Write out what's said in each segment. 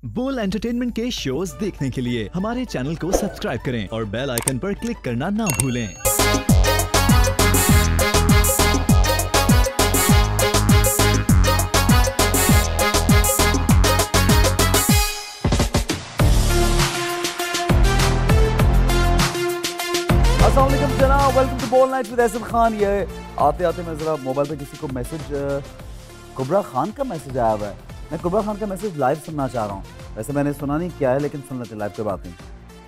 बोल एंटरटेनमेंट के शोज देखने के लिए हमारे चैनल को सब्सक्राइब करें और बेल आइकन पर क्लिक करना ना भूलें। अस्सलाम वालेकुम जनाब, welcome to Bol night with Ahsan Khan. ये आते आते मैं ज़रा मोबाइल पे किसी को मैसेज कुबरा खान का मैसेज आया हुआ है। मैं कुबरा खान का मैसेज लाइव सुनना चाह रहा हूँ। वैसे मैंने सुना नहीं क्या है, लेकिन सुन लेते लाइव पे बात नहीं।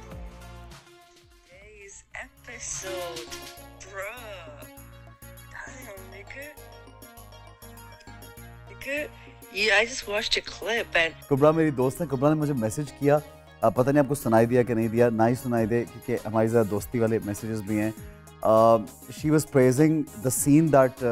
कुबरा मेरी दोस्त है, कुबरा ने मुझे मैसेज किया, पता नहीं आपको सुनाई दिया कि नहीं दिया, ना ही सुनाई दे क्योंकि हमारी ज़रा दोस्ती वाले मैसेजेस भी हैं। She was praising the scene that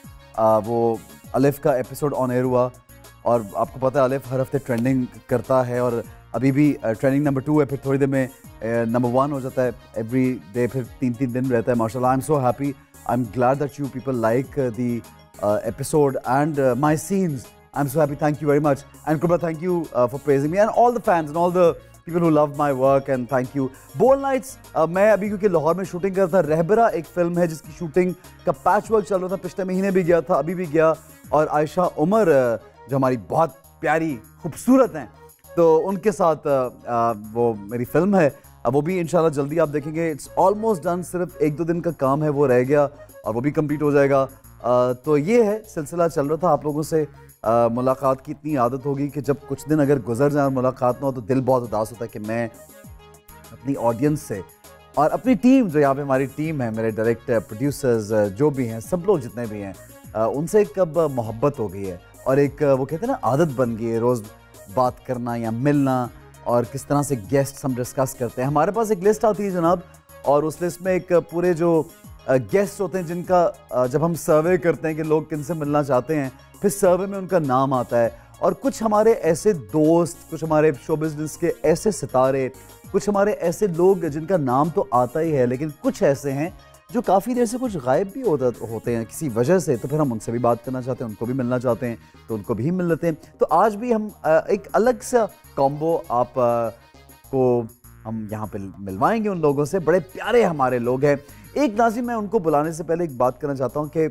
वो अलिफ का एपिसोड ऑन एयर हुआ, और आपको पता है अलिफ हर हफ्ते ट्रेंडिंग करता है, और अभी भी ट्रेंडिंग नंबर 2 है, फिर थोड़ी देर में नंबर 1 हो जाता है, एवरी डे फिर 3-3 दिन रहता है। माशाल्लाह, I am so happy, I am glad that you people like the episode and my scenes. I am so happy, thank you very much. And Kubra, thank you for praising me and all the fans and all the people who love my work, and thank you. Bol nights मैं अभी क्योंकि लाहौर में shooting कर रहा था, रहबरा एक film है जिसकी शूटिंग का पैच वर्क चल रहा था, पिछले महीने भी गया था, अभी भी गया, और आयशा उमर जो हमारी बहुत प्यारी खूबसूरत हैं, तो उनके साथ वो मेरी फिल्म है, वो भी इंशाल्लाह जल्दी आप देखेंगे। इट्स ऑलमोस्ट डन, सिर्फ 1-2 दिन का काम है वो रह गया और वो भी कंप्लीट हो जाएगा। तो ये है सिलसिला चल रहा था। आप लोगों से मुलाकात की इतनी आदत होगी कि जब कुछ दिन अगर गुजर जाए और मुलाकात ना हो तो दिल बहुत उदास होता है कि मैं अपनी ऑडियंस से और अपनी टीम, जो यहाँ पे हमारी टीम है, मेरे डायरेक्टर, प्रोड्यूसर्स जो भी हैं, सब लोग जितने भी हैं, उनसे कब मोहब्बत हो गई है और एक वो कहते हैं ना आदत बन गई है रोज़ बात करना या मिलना, और किस तरह से गेस्ट हम डिस्कस करते हैं। हमारे पास एक लिस्ट आती है जनाब, और उस लिस्ट में एक पूरे जो गेस्ट होते हैं जिनका जब हम सर्वे करते हैं कि लोग किनसे मिलना चाहते हैं, फिर सर्वे में उनका नाम आता है। और कुछ हमारे ऐसे दोस्त, कुछ हमारे शो बिजनेस के ऐसे सितारे, कुछ हमारे ऐसे लोग जिनका नाम तो आता ही है, लेकिन कुछ ऐसे हैं जो काफ़ी देर से कुछ गायब भी होते हैं किसी वजह से, तो फिर हम उनसे भी बात करना चाहते हैं, उनको भी मिलना चाहते हैं, तो उनको भी मिल लेते हैं। तो आज भी हम एक अलग सा कॉम्बो आप को हम यहाँ पे मिलवाएंगे उन लोगों से। बड़े प्यारे हमारे लोग हैं। एक नाज़िम, मैं उनको बुलाने से पहले एक बात करना चाहता हूँ कि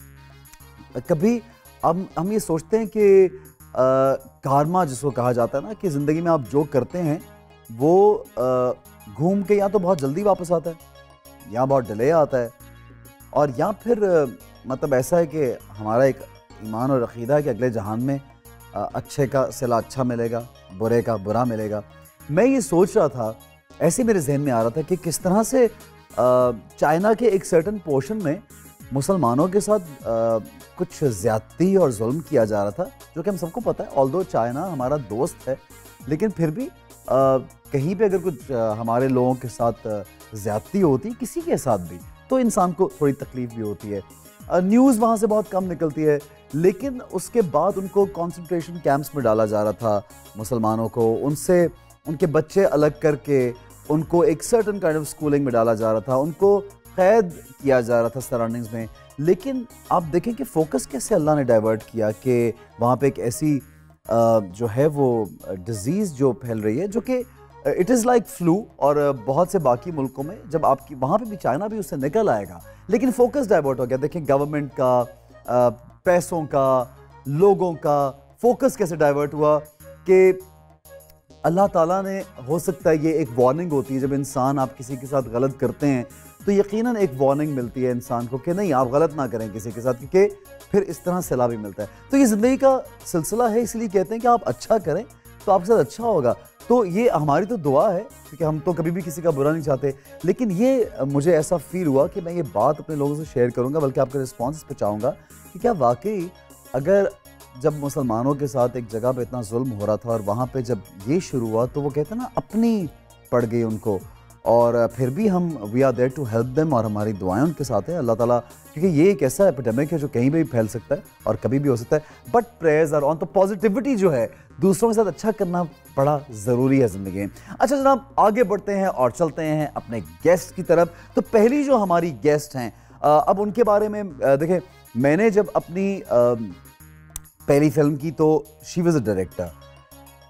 कभी हम ये सोचते हैं कि कारमा जिसको कहा जाता है ना, कि ज़िंदगी में आप जो करते हैं वो घूम के या तो बहुत जल्दी वापस आता है या बहुत डिले आता है, और या फिर मतलब ऐसा है कि हमारा एक ईमान और अक़ीदा है कि अगले जहान में अच्छे का सिला अच्छा मिलेगा, बुरे का बुरा मिलेगा। मैं ये सोच रहा था, ऐसे मेरे जहन में आ रहा था कि किस तरह से चाइना के एक सर्टन पोर्शन में मुसलमानों के साथ कुछ ज़्यादती और जुल्म किया जा रहा था, जो कि हम सबको पता है। ऑल्दो चाइना हमारा दोस्त है, लेकिन फिर भी कहीं पे अगर कुछ हमारे लोगों के साथ ज़्यादती होती, किसी के साथ भी, तो इंसान को थोड़ी तकलीफ़ भी होती है। न्यूज़ वहाँ से बहुत कम निकलती है, लेकिन उसके बाद उनको कॉन्सेंट्रेशन कैंप्स में डाला जा रहा था मुसलमानों को, उनसे उनके बच्चे अलग करके उनको एक सर्टन काइंड ऑफ स्कूलिंग में डाला जा रहा था, उनको कैद किया जा रहा था सराउंडिंग्स में। लेकिन आप देखें कि फोकस कैसे अल्लाह ने डाइवर्ट किया कि वहाँ पे एक ऐसी जो है वो डिज़ीज़ जो फैल रही है, जो कि इट इज़ लाइक फ्लू, और बहुत से बाकी मुल्कों में जब आपकी वहाँ पे भी, चाइना भी उससे निकल आएगा, लेकिन फोकस डाइवर्ट हो गया। देखें गवर्नमेंट का, पैसों का, लोगों का फोकस कैसे डाइवर्ट हुआ कि अल्लाह ताला ने, हो सकता है ये एक वार्निंग होती है, जब इंसान आप किसी के साथ गलत करते हैं तो यकीनन एक वार्निंग मिलती है इंसान को कि नहीं आप गलत ना करें किसी के साथ, क्योंकि फिर इस तरह सिला भी मिलता है। तो ये ज़िंदगी का सिलसिला है, इसलिए कहते हैं कि आप अच्छा करें तो आपके साथ अच्छा होगा। तो ये हमारी तो दुआ है, क्योंकि हम तो कभी भी किसी का बुरा नहीं चाहते, लेकिन ये मुझे ऐसा फील हुआ कि मैं ये बात अपने लोगों से शेयर करूँगा, बल्कि आपका रिस्पॉन्स पे चाहूँगा कि क्या वाकई अगर जब मुसलमानों के साथ एक जगह पे इतना जुल्म हो रहा था और वहाँ पे जब ये शुरू हुआ, तो वो कहते हैं ना अपनी पड़ गई उनको, और फिर भी हम we are there to help them, और हमारी दुआएं उनके साथ है। अल्लाह ताला, क्योंकि ये एक ऐसा एपिडेमिक है जो कहीं भी फैल सकता है और कभी भी हो सकता है, बट प्रेयर्स आर ऑन। तो पॉजिटिविटी जो है, दूसरों के साथ अच्छा करना बड़ा ज़रूरी है ज़िंदगी में। अच्छा जनाब, आगे बढ़ते हैं और चलते हैं अपने गेस्ट की तरफ। तो पहली जो हमारी गेस्ट हैं, अब उनके बारे में देखें, मैंने जब अपनी पहली फिल्म की तो she was a director,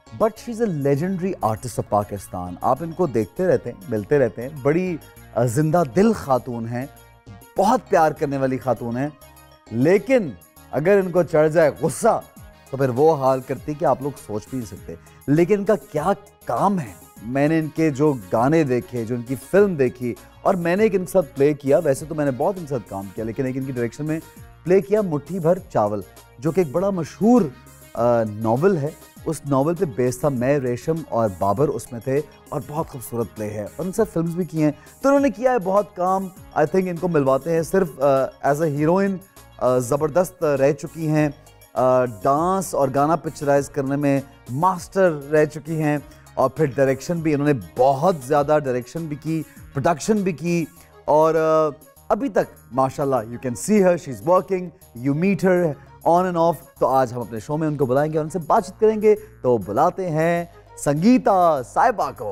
but she is a legendary artist of Pakistan. आप इनको देखते रहते हैं, मिलते रहते हैं, बड़ी जिंदा दिल खातून हैं, बहुत प्यार करने वाली खातून हैं, लेकिन अगर इनको चढ़ जाए गुस्सा तो फिर वो हाल करती कि आप लोग सोच भी नहीं सकते। लेकिन इनका क्या काम है, मैंने इनके जो गाने देखे, जो इनकी फिल्म देखी, और मैंने एक इनके साथ प्ले किया, वैसे तो मैंने बहुत इनके साथ काम किया, लेकिन एक इनकी डायरेक्शन में प्ले किया मुट्ठी भर चावल, जो कि एक बड़ा मशहूर नावल है। उस नावल पे बेस्ड था, मैं, रेशम और बाबर उसमें थे, और बहुत खूबसूरत प्ले है, और उनसे फिल्म्स भी की हैं। तो उन्होंने किया है बहुत काम। आई थिंक इनको मिलवाते हैं। सिर्फ एज अ हीरोइन ज़बरदस्त रह चुकी हैं, डांस और गाना पिक्चराइज करने में मास्टर रह चुकी हैं, और फिर डायरेक्शन भी इन्होंने बहुत ज़्यादा डायरेक्शन भी की, प्रोडक्शन भी की, और अभी तक माशाल्लाह you can see her, she is working, you meet her on and off. तो आज हम अपने शो में उनको बुलाएंगे और उनसे बातचीत करेंगे। तो बुलाते हैं संगीता साहिबा को।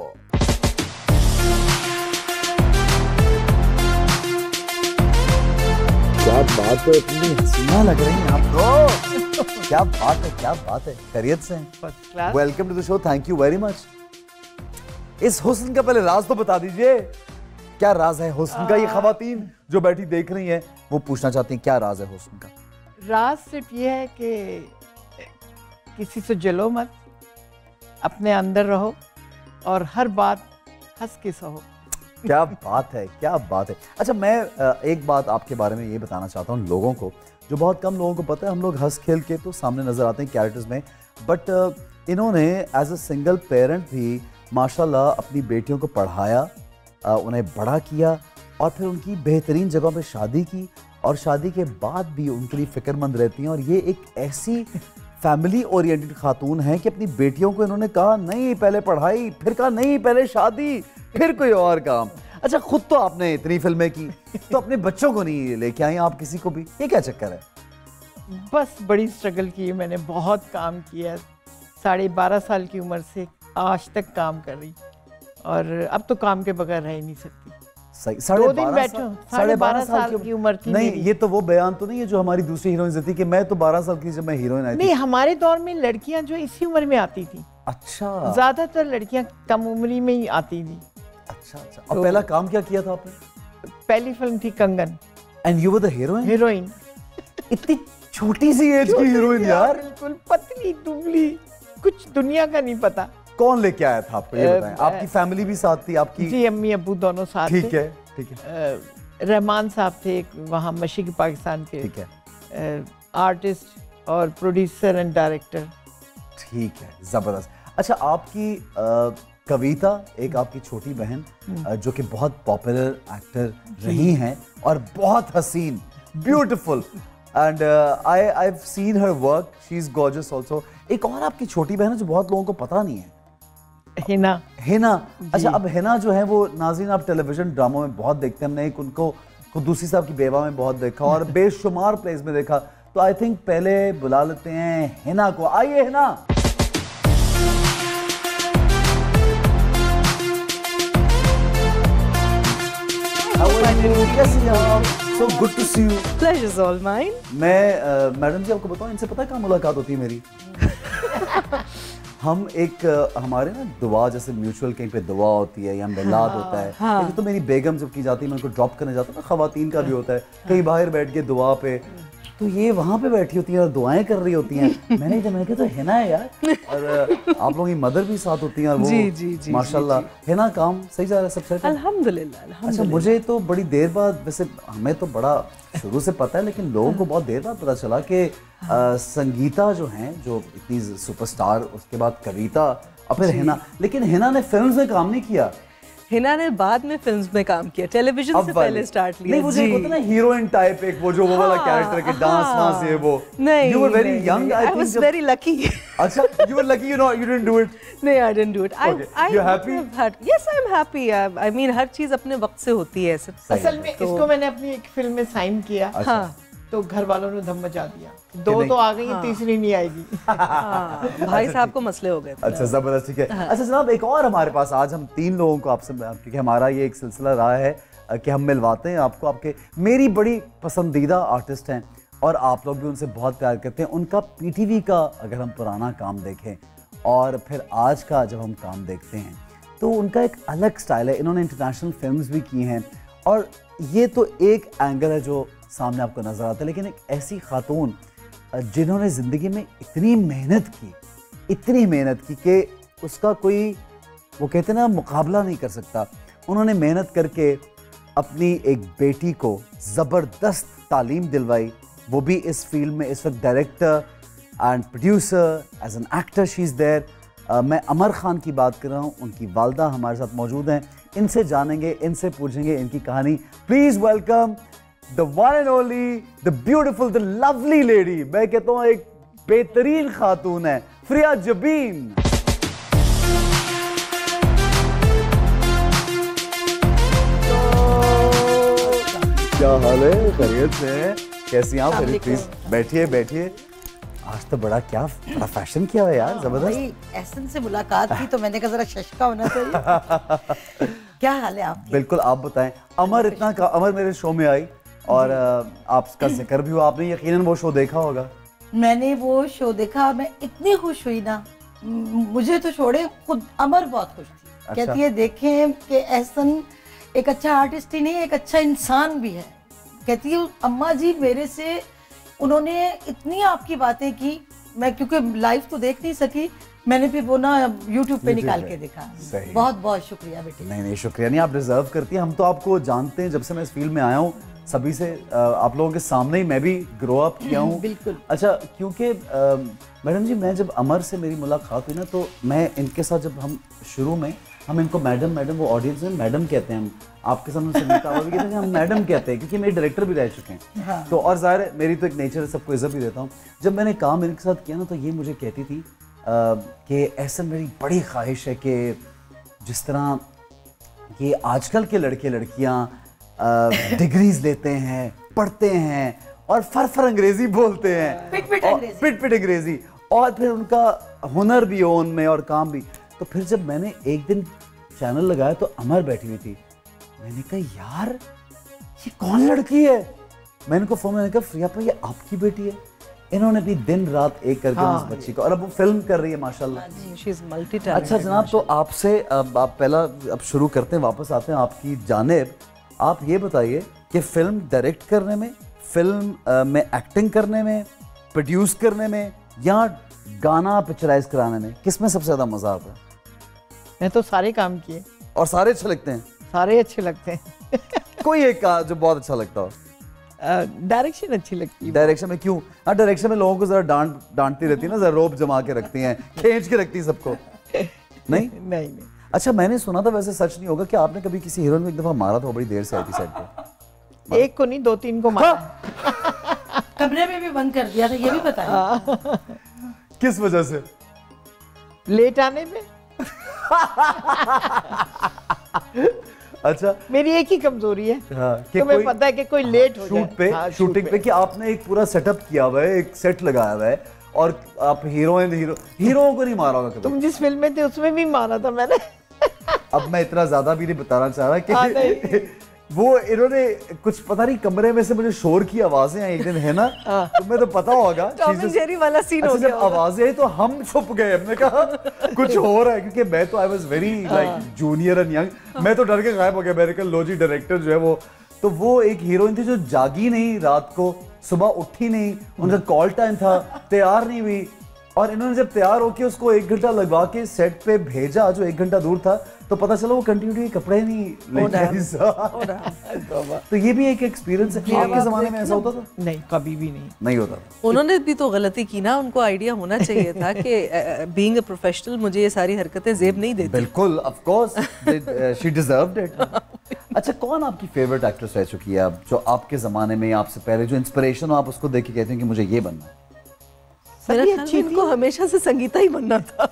क्या बात है, इतनी हसीना लग रही हैं आप तो। क्या बात है, क्या बात है, खैरियत से हैं? Welcome to the show, thank you very much. इस हुस्न का पहले राज तो बता दीजिए, क्या राज है हुस्न का? ये खवातीन जो बैठी देख रही हैं वो पूछना चाहती हैं क्या राज है हुस्न का? राज सिर्फ ये है कि किसी से जलो मत, अपने अंदर रहो और हर बात हंस के सहो। क्या बात है, क्या बात है। अच्छा, मैं एक बात आपके बारे में ये बताना चाहता हूँ लोगों को, जो बहुत कम लोगों को पता है। हम लोग हंस खेल के तो सामने नजर आते हैं कैरेक्टर्स में, बट इन्होंने एज अ सिंगल पेरेंट भी माशाल्लाह अपनी बेटियों को पढ़ाया, उन्हें बड़ा किया, और फिर उनकी बेहतरीन जगहों पे शादी की, और शादी के बाद भी उनके लिए फिक्रमंद रहती हैं। और ये एक ऐसी फैमिली ओरिएंटेड खातून है कि अपनी बेटियों को इन्होंने कहा नहीं पहले पढ़ाई, फिर कहा नहीं पहले शादी, फिर कोई और काम। अच्छा, खुद तो आपने इतनी फिल्में की, तो अपने बच्चों को नहीं लेके आई आप किसी को भी, ये क्या चक्कर है? बस बड़ी स्ट्रगल की है मैंने, बहुत काम किया, 12.5 साल की उम्र से आज तक काम कर रही, और अब तो काम के बगैर रह ही नहीं सकती। सही, 12.5 साल की उम्र थी नहीं, मेरी। ये तो वो बयान तो नहीं है जो हमारी दूसरी हीरोइन थी कि मैं तो 12 साल की जब मैं हीरोइन आई थी। नहीं, हमारे दौर में लड़कियां जो इसी उम्र में आती थी। अच्छा, ज्यादातर लड़कियां कम उम्री में ही आती थी। अच्छा अच्छा। और पहला काम क्या किया था आपने? पहली फिल्म थी Kangan. And you were the heroine? Heroine. इतनी छोटी सी एज की हीरोइन यार। बिल्कुल पतली दुबली, कुछ दुनिया का नहीं पता। कौन लेके आया था आपको, ये बताएं? आपकी फैमिली भी साथ थी आपकी? जी, अम्मी अब्बू दोनों साथ थे। ठीक है, ठीक है। रहमान साहब थे वहाँ मशरिक़ी पाकिस्तान के, ठीक है, आर्टिस्ट और प्रोड्यूसर एंड डायरेक्टर। ठीक है, जबरदस्त। अच्छा, आपकी कविता, एक आपकी छोटी बहन जो कि बहुत पॉपुलर एक्टर रही हैं और बहुत हसीन, beautiful, and I have seen her work, she is gorgeous also. एक और आपकी छोटी बहन है जो बहुत लोगों को पता नहीं है, हिना। हिना। अच्छा, अब हिना जो है वो नाज़रीन आप टेलीविजन ड्रामों में बहुत देखते हैं, हमने एक उनको कुद्दूसी साहब की बेवा में बहुत देखा और बेशुमार प्लेस में देखा, तो आई थिंक पहले बुला लेते हैं हिना को। आइए Hina. So good to see you. Pleasure is all mine. मैं मैडम जी आपको बताऊं, इनसे पता है कहाँ मुलाकात होती है मेरी? हम एक हमारे ना दुआ, जैसे म्यूचुअल कहीं पे दुआ होती है या मिलाद होता है, हाँ। तो मेरी बेगम जब की जाती है, मैं उनको ड्रॉप करने जाता हूँ ना, खवातीन का भी होता है, कहीं बाहर बैठ के दुआ पे, तो ये वहाँ पे बैठी होती हैं और दुआएं कर रही होती हैं। मैंने कहा तो हिना है यार, और आप लोगों की मदर भी साथ होती हैं, और वो जी, माशाल्लाह। हिना, काम सही जा रहा है सब सही? अल्हम्दुलिल्लाह। अच्छा, मुझे तो बड़ी देर बाद, वैसे हमें तो बड़ा शुरू से पता है, लेकिन लोगों को बहुत देर बाद पता चला कि संगीता जो हैं, जो इतनी सुपरस्टार, उसके बाद कविता और फिर हिना, लेकिन हिना ने फिल्म्स में काम नहीं किया। हिना ने बाद में फिल्म्स में काम किया, टेलीविजन से पहले स्टार्ट लिया। नहीं, मुझे होता ना हीरोइन टाइप, एक वो जो वो वाला कैरेक्टर के डांस वांस ये वो। नहीं, you were very young, I was very lucky. अच्छा, you were lucky, you didn't do it. नहीं, I didn't do it. You're happy? Yes, I'm happy. I mean, हर चीज अपने वक्त से होती है। असल में इसको मैंने अपनी एक फिल्म में साइन किया, हाँ, तो घर वालों ने धम मचा दिया, 2 तो आ गई, तीसरी नहीं आएगी। भाई साहब को मसले हो गए। अच्छा, जबरदस्त, ठीक है। अच्छा जनाब, एक और हमारे पास आज हम 3 लोगों को आपसे, क्योंकि हमारा ये एक सिलसिला रहा है कि हम मिलवाते हैं आपको, आपके मेरी बड़ी पसंदीदा आर्टिस्ट हैं और आप लोग भी उनसे बहुत प्यार करते हैं। उनका पीटीवी का अगर हम पुराना काम देखें, और फिर आज का जब हम काम देखते हैं तो उनका एक अलग स्टाइल है। इन्होंने इंटरनेशनल फिल्म्स भी की हैं और ये तो एक एंगल है जो सामने आपको नज़र आता है, लेकिन एक ऐसी खातून जिन्होंने ज़िंदगी में इतनी मेहनत की कि उसका कोई, वो कहते हैं ना, मुकाबला नहीं कर सकता। उन्होंने मेहनत करके अपनी एक बेटी को ज़बरदस्त तालीम दिलवाई, वो भी इस फील्ड में इस वक्त director and producer, as an actor she is there. मैं अमर खान की बात कर रहा हूँ, उनकी वालदा हमारे साथ मौजूद हैं। इनसे जानेंगे, इनसे पूछेंगे इनकी कहानी। Please welcome the one and only, the beautiful, the lovely lady. मैं कहता हूँ एक बेहतरीन खातून है, फरिया जबीन। क्या हाल है? खैरियत से? कैसी आप? प्लीज बैठिए। आज तो बड़ा फैशन किया हुआ है यार, जबरदस्त। एहसन से मुलाकात की तो मैंने कहा जरा शशका होना चाहिए। क्या हाल है आपकी? बिल्कुल, आप बताएं। अमर मेरे शो में आई और आपका जिक्र भी हुआ, आपने यकीनन वो शो देखा होगा। मैंने वो शो देखा, मैं इतनी खुश हुई ना, मुझे तो छोड़े, खुद अमर बहुत खुश थी। अच्छा। कहती है देखें कि एहसन एक अच्छा आर्टिस्ट ही नहीं, एक अच्छा इंसान भी है। कहती है अम्मा जी मेरे से उन्होंने इतनी आपकी बातें की, मैं क्योंकि लाइव तो देख नहीं सकी, मैंने फिर वो ना यूट्यूब पे निकाल के देखा। बहुत बहुत शुक्रिया बेटी। नहीं शुक्रिया नहीं, आप डिजर्व करती हैं। हम तो आपको जानते हैं जब से मैं इस फील्ड में आया हूँ, सभी से आप लोगों के सामने ही मैं भी ग्रो अप किया हूँ। बिल्कुल। अच्छा, क्योंकि मैडम जी, मैं जब अमर से मेरी मुलाकात हुई ना, तो मैं इनके साथ जब हम शुरू में, हम इनको मैडम वो ऑडियंस में मैडम कहते हैं, हम आपके सामने संगीता भी कहते हैं, हम मैडम कहते हैं क्योंकि मेरे डायरेक्टर भी रह चुके हैं। हाँ। तो और ज़ाहिर है मेरी तो एक नेचर है, सबको इज्जत भी देता हूँ। जब मैंने काम इनके साथ किया ना, तो ये मुझे कहती थी कि ऐसा मेरी बड़ी ख्वाहिश है कि जिस तरह ये आजकल के लड़के लड़कियाँ डिग्रीज लेते हैं, पढ़ते हैं और फर अंग्रेजी बोलते हैं, पिट अंग्रेजी, और फिर उनका हुनर भी हो उनमें और काम भी। तो फिर जब मैंने एक दिन चैनल लगाया तो अमर बैठी हुई थी, मैंने कहा यार ये कौन लड़की है? मैंने उनको फोन में कहा फ्रिया पर ये आपकी बेटी है। इन्होंने भी दिन रात एक करके उस बच्ची को, और अब वो फिल्म कर रही है माशाल्लाह। She is multi talented. अच्छा जनाब, तो आपसे आप पहला अब शुरू करते हैं, वापस आते हैं आपकी जानिब। आप ये बताइए कि फिल्म डायरेक्ट करने में, फिल्म में एक्टिंग करने में, प्रोड्यूस करने में, या गाना पिक्चराइज कराने में, किसमें सबसे ज्यादा मजा आता है? मैं तो सारे काम किए और सारे अच्छे लगते हैं? सारे अच्छे लगते हैं। कोई एक का जो बहुत अच्छा लगता हो? डायरेक्शन अच्छी लगती है। डायरेक्शन में क्यों? हाँ, डायरेक्शन में लोगों को जरा डांटती रहती है ना, जरा रोब जमा के रखती हैं, खींच के रखती है सबको। नहीं नहीं। अच्छा, मैंने सुना था, वैसे सच नहीं होगा, कि आपने कभी किसी हीरोइन को एक दफा मारा था, बड़ी देर से आई थी सेट पे? एक को नहीं, 2-3 को मारा। कमरे में भी बंद कर दिया था, ये भी बताया। किस वजह से? लेट आने में। अच्छा, मेरी एक ही कमजोरी है। हाँ, तुम्हें पता है कि कोई लेट हो शूट पे, हाँ, शूटिंग पे, कि आपने एक पूरा सेटअप किया हुआ है, एक सेट लगाया हुआ है, और आप हीरोओं को नहीं मारा होगा कभी? तुम जिस फिल्म में थे उसमें भी मारा था मैंने। अब मैं इतना ज्यादा भी नहीं बताना चाह रहा कि वो इन्होंने कुछ, पता नहीं, कमरे में से मुझे शोर की आवाजें आई एक दिन, है ना? तुम्हें तो पता होगा टॉम एंड जेरी वाला सीन हो गया। जब आवाजें आई तो हम छुप गए, हमने कहा कुछ हो रहा है, क्योंकि मैं तो I was very like junior and young, मैं तो डर के गायब हो गया। मेरे कल लो जी डायरेक्टर जो है वो एक हीरोइन थी जो जागी नहीं रात को, सुबह उठी नहीं, उनका कॉल टाइम था, तैयार नहीं हुई, और इन्होंने जब तैयार होके उसको 1 घंटा लगवा के सेट पे भेजा, जो 1 घंटा दूर था, तो पता चला वो कंटिन्यूटी कपड़े नहीं लेके। तो ये भी एक एक्सपीरियंस है। आपके जमाने में ऐसा होता था? नहीं, कभी भी नहीं होता था। उन्होंने भी तो गलती की ना, उनको आइडिया होना चाहिए था कि बीइंग अ प्रोफेशनल मुझे ये सारी हरकतें जेब नहीं देती। बिल्कुल, of course, she deserved it. अच्छा, कौन आपकी फेवरेट एक्ट्रेस रह चुकी है अब, जो आपके जमाने में, आपसे पहले, जो इंस्पिरेशन हो, आप उसको देख के कहते हैं कि मुझे ये बनना है? मेरा ख्याल है इनको हमेशा से संगीता ही बनना था।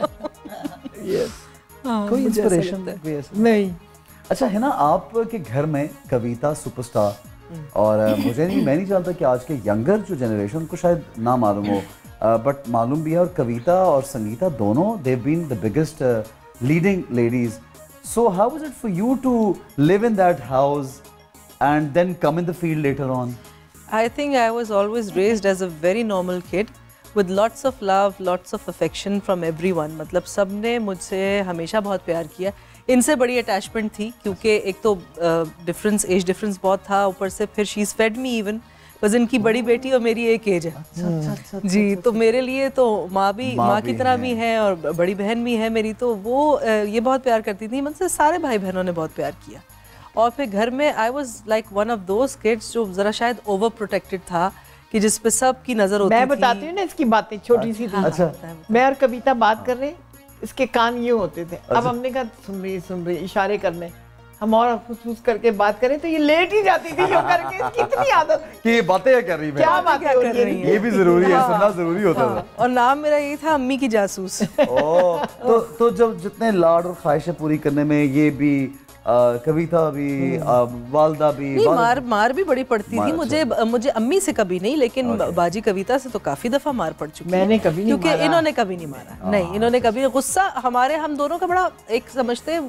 कोई इंस्पिरेशन नहीं? अच्छा, है ना, आपके घर में कविता सुपरस्टार, और मैं नहीं जानता कि आज के यंगर जो जनरेशन को शायद ना मालूम हो, बट मालूम भी है, और कविता और संगीता दोनों, they have been the biggest leading ladies. So how was it for you to live in that house and then come in the field later on? I think I was always raised as a very normal kid. with lots of love, lots of affection from everyone. मतलब सब ने मुझसे हमेशा बहुत प्यार किया. इनसे बड़ी अटैचमेंट थी क्योंकि एक तो डिफरेंस, एज डिफरेंस बहुत था, ऊपर से फिर she is fed me even because इनकी बड़ी बेटी और मेरी एक एज है जी. तो मेरे लिए तो माँ की तरह भी है और बड़ी बहन भी है मेरी, तो वो ये बहुत प्यार करती थी मुझसे. सारे भाई बहनों ने बहुत प्यार किया. और फिर घर में I was like one of those kids जो ज़रा शायद ओवर प्रोटेक्टेड था कि जिस पे सब की नज़र होती थी. मैं बताती हूँ ना इसकी बातें, छोटी सी थी. अच्छा. मैं और कविता बात कर रहे, इसके कान ये होते थे. अब हमने कहा सुन रही इशारे करने, हम और फुसफुस करके बात करें तो ये लेट ही जाती थी यूं करके. इसकी इतनी आदत कि ये बातें क्या कर रही है, क्या बातें कर रही है, ये भी जरूरी है, सुनना जरूरी होता था. और नाम मेरा ये था अम्मी की जासूस. तो जब जितने लाड और ख्वाहिशें पूरी करने में ये भी कविता भी वालदा भी मार भी बड़ी पड़ती थी मुझे अम्मी से कभी नहीं, लेकिन बाजी कविता से तो काफी दफा मार पड़ चुकी. मैंने कभी नहीं क्योंकि इन्होंने कभी नहीं मारा. नहीं, इन्होंने कभी गुस्सा हम दोनों का बड़ा एक समझते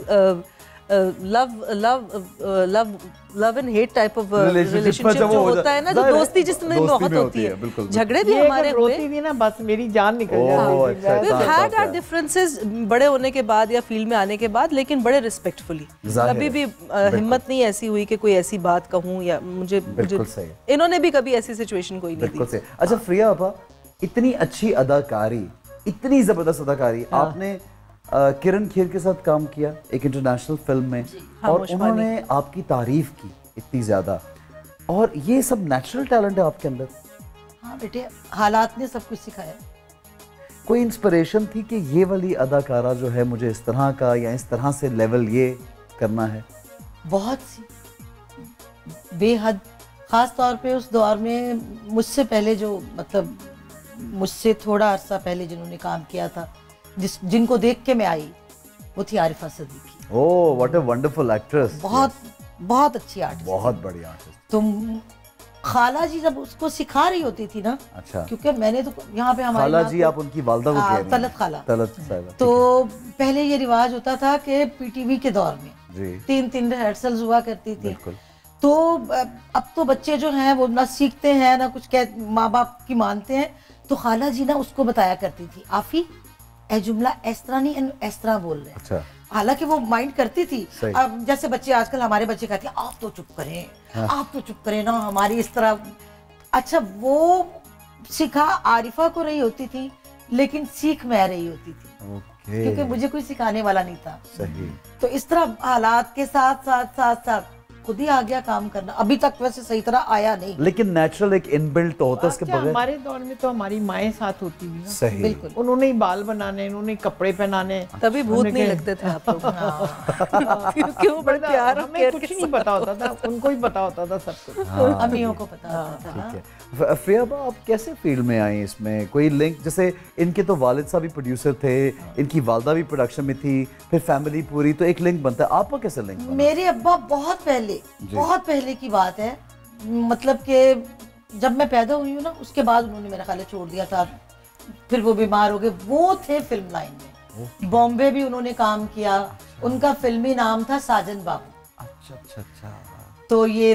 love and hate type of relationship जो होता है ना, जो दोस्ती जिसमें बहुत होती है. झगड़े भी हमारे रोती थी ना बस मेरी जान निकल जाती थी. We've had our differences बड़े होने के बाद या फील्ड में आने के बाद, लेकिन बड़े रिस्पेक्टफुली. कभी भी हिम्मत नहीं ऐसी हुई कि कोई ऐसी बात कहूँ या मुझे इन्होंने भी कभी ऐसी सिचुएशन कोई नहीं दी. अच्छा फ्रिया आपा, इतनी अच्छी अदाकारी, इतनी जबरदस्त अदाकारी, आपने किरण खेर के साथ काम किया एक इंटरनेशनल फिल्म में, और उन्होंने आपकी तारीफ की इतनी ज्यादा, और ये सब नेचुरल टैलेंट है आपके अंदर. हाँ बेटे, हालात ने सब कुछ सिखाया. कोई इंस्पिरेशन थी कि ये वाली अदाकारा जो है मुझे इस तरह का या इस तरह से लेवल ये करना है? बहुत सी, बेहद. खास तौर पे उस दौर में मुझसे पहले जो, मतलब मुझसे थोड़ा अरसा पहले जिन्होंने काम किया था, जिनको देख के मैं आई, वो थी Arifa Siddiqui. Oh, what a wonderful actress. बहुत अच्छी आर्टिस्ट, बहुत बड़ी आर्टिस्ट. तो खाला जी जब उसको सिखा रही होती थी ना, अच्छा, क्योंकि मैंने तो यहाँ पे हमारे खाला जी, आप उनकी वालदा को कह रही हैं? तलत खाला. तो पहले ये रिवाज होता था कि पीटीवी के दौर में जी 3 रिहर्सल्स हुआ करती थी. तो अब तो बच्चे जो हैं वो ना सीखते हैं ना कुछ माँ बाप की मानते हैं. तो खाला जी ना उसको बताया करती थी, आफी ए जुमला इस तरह नहीं, इस तरह बोल रहे हैं. अच्छा. हालांकि वो माइंड करती थी. अब जैसे बच्चे आजकल, हमारे बच्चे कहते हैं आप तो चुप करें, आप तो चुप करें ना, हमारी इस तरह. अच्छा, वो सिखा आरिफा को रही होती थी, लेकिन सीख मैं रही होती थी. क्योंकि मुझे कोई सिखाने वाला नहीं था. सही. तो इस तरह हालात के साथ साथ खुद ही आ गया काम करना. अभी तक वैसे सही तरह आया नहीं, लेकिन नेचुरल एक इनबिल्ट तो होता है इसके बगैर. हमारे दौर में तो हमारी माएँ साथ होती थी ना. सही. बिल्कुल. उन्होंने ही बाल बनाने, उन्होंने कपड़े पहनाने, तभी भूत नहीं लगते थे आप लोग. क्योंकि वो बड़े प्यार, हमें कुछ नहीं पता होता था, उनको ही पता होता था सब कुछ. अम्मियों को पता होता था. ठीक है. फ्रिया, आप कैसे फील्ड में आई इसमें? कोई लिंक? जैसे इनके तो वालिद साहब भी प्रोड्यूसर थे, इनकी वालदा भी प्रोडक्शन में थी, फिर फैमिली पूरी, तो एक लिंक बनता है. आपका कैसे लिंक बना? मेरे अब्बा बहुत पहले की बात है, मतलब कि जब मैं पैदा हुई हूँ ना, उसके बाद उन्होंने मेरा ख्याल छोड़ दिया था. फिर वो बीमार हो गए. वो थे फिल्म लाइन में, बॉम्बे भी उन्होंने काम किया. उनका फिल्मी नाम था साजन बाबू. अच्छा. तो ये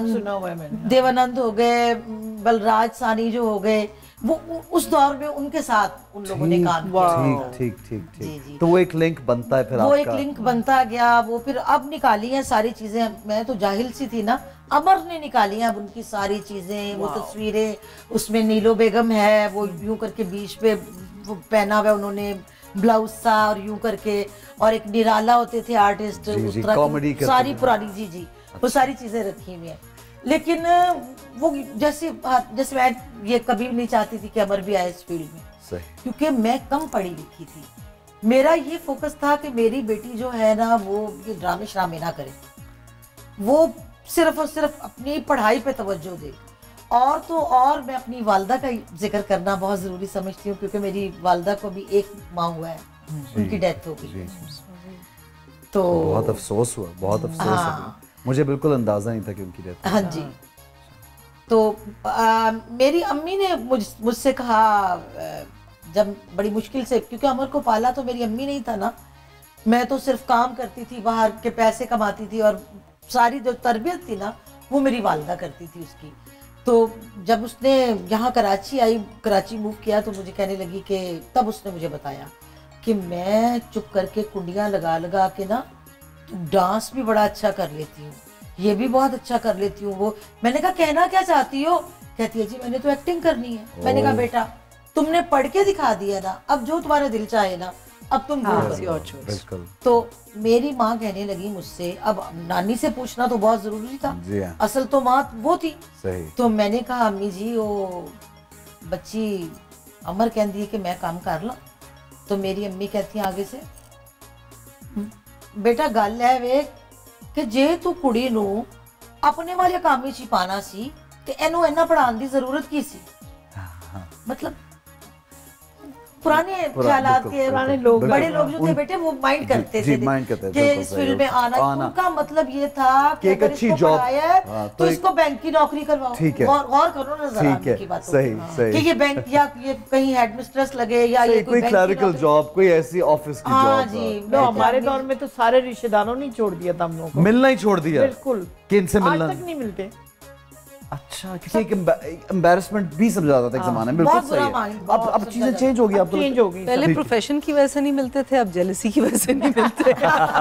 देवानंद हो गए, बलराज सानी जो हो गए, वो उस दौर में उनके साथ उन लोगों ने काम किया. ठीक. तो वो एक लिंक बनता है फिर वो आपका. एक लिंक बनता गया. वो फिर अब निकाली हैं सारी चीजें. मैं तो जाहिल सी थी ना, अमर ने निकाली हैं अब उनकी सारी चीजें. वो तस्वीरें, उसमें नीलो बेगम है, वो यूं करके बीच पे वो पहना हुआ उन्होंने ब्लाउज सा, और यूं करके, और एक निराला होते थे आर्टिस्ट, उस तरह की सारी पुरानी जी वो सारी चीजें रखी हुई हैं. लेकिन वो जैसे मैं ये कभी नहीं चाहती थी कि अमर भी आए इस फील्ड में. सही. क्योंकि मैं कम पढ़ी लिखी थी. मेरा ये फोकस था कि मेरी बेटी जो है ना, वो ये ड्रामे श्रामे ना करे, वो सिर्फ और सिर्फ अपनी पढ़ाई पे तवज्जो दे. और तो और मैं अपनी वालदा का जिक्र करना बहुत ज़रूरी समझती हूँ, क्योंकि मेरी वालदा को भी एक माँ हुआ है, उनकी डेथ हो गई. तो बहुत अफसोस हुआ, बहुत अफसोस हुआ. मुझे बिल्कुल अंदाजा नहीं था कि उनकी डेथ. हाँ जी. तो मेरी अम्मी ने मुझसे कहा, जब बड़ी मुश्किल से, क्योंकि अमर को पाला तो मेरी अम्मी नहीं था ना, मैं तो सिर्फ काम करती थी, बाहर के पैसे कमाती थी, और सारी जो तरबियत थी ना वो मेरी वालदा करती थी उसकी. तो जब उसने यहाँ कराची आई, कराची मूव किया, तो मुझे कहने लगी कि तब उसने मुझे बताया कि मैं चुप करके कुंडियाँ लगा लगा के ना डांस भी बड़ा अच्छा कर लेती हूँ, ये भी बहुत अच्छा कर लेती हूँ। वो मैंने कहा कहना क्या चाहती हो? कहती है जी मैंने तो एक्टिंग करनी है। मैंने कहा बेटा तुमने पढ़ के दिखा दिया ना, अब जो तुम्हारा दिल चाहे ना अब तुम वो करो। तो मेरी माँ कहने लगी मुझसे, अब नानी से पूछना तो बहुत जरूरी था, असल तो माँ वो थी। तो मैंने कहा अम्मी जी वो बच्ची अमर कहती है कि मैं काम कर ला। तो मेरी अम्मी कहती है आगे से, बेटा गल है वे कि जे तू कुड़ी नू अपने वाले काम ही पाना सी ते एनू इन्ना पढ़ाने की जरूरत की सी। मतलब पुराने ख्यालात के पुराने लोग, बड़े लोग जो थे बेटे वो माइंड करते थे कि इस फील्ड में आना, उनका मतलब ये था कि अगर इसको पढ़ाया है तो इसको बैंक की नौकरी करवाओ। गौर करो ना जरा की बातों पे कि ये बैंक या ये कहीं हेडमिस्ट्रेस लगे या ये कोई क्लरिकल जॉब, कोई ऐसी ऑफिस की जॉब। हाँ जी, हमारे दौर में तो सारे रिश्तेदारों ने छोड़ दिया था हम लोगों को, मिलना ही छोड़ दिया। बिल्कुल, कि इनसे मिलना आज तक नहीं मिलते। अच्छा, किसी एक एम्बैरेसमेंट भी समझा जाता था एक जमाने में। बिल्कुल सही है। अब चीजें चेंज हो गई, अब चेंज हो गई। पहले प्रोफेशन की वजह से नहीं मिलते थे, अब जेलसी की वजह से नहीं मिलते।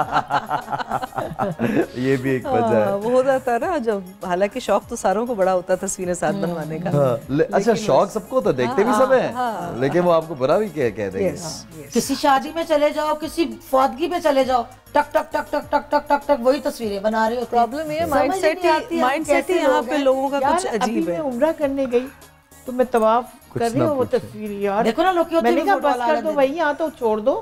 ये भी एक वजह है। वो हो जाता ना जब, हालांकि शौक तो सारों को बड़ा होता तस्वीरें साथ बनवाने का। अच्छा, शौक सबको तो देखते भी सब है, लेकिन वो आपको बुरा भी कह देंगे। किसी शादी में चले जाओ, किसी फौदगी में चले जाओ, टक टक टक टक टक टक टक टक वही तस्वीरें बना रहे होते। प्रॉब्लम ये माइंडसेट ही यहाँ पे लोगों का कुछ अजीब है। मैं उम्रा करने गई तो मैं तवाफ कर रही हूँ, वो तस्वीर यार देखो ना लोग, मैंने कहा बस कर दो भाई, यहाँ तो छोड़ दो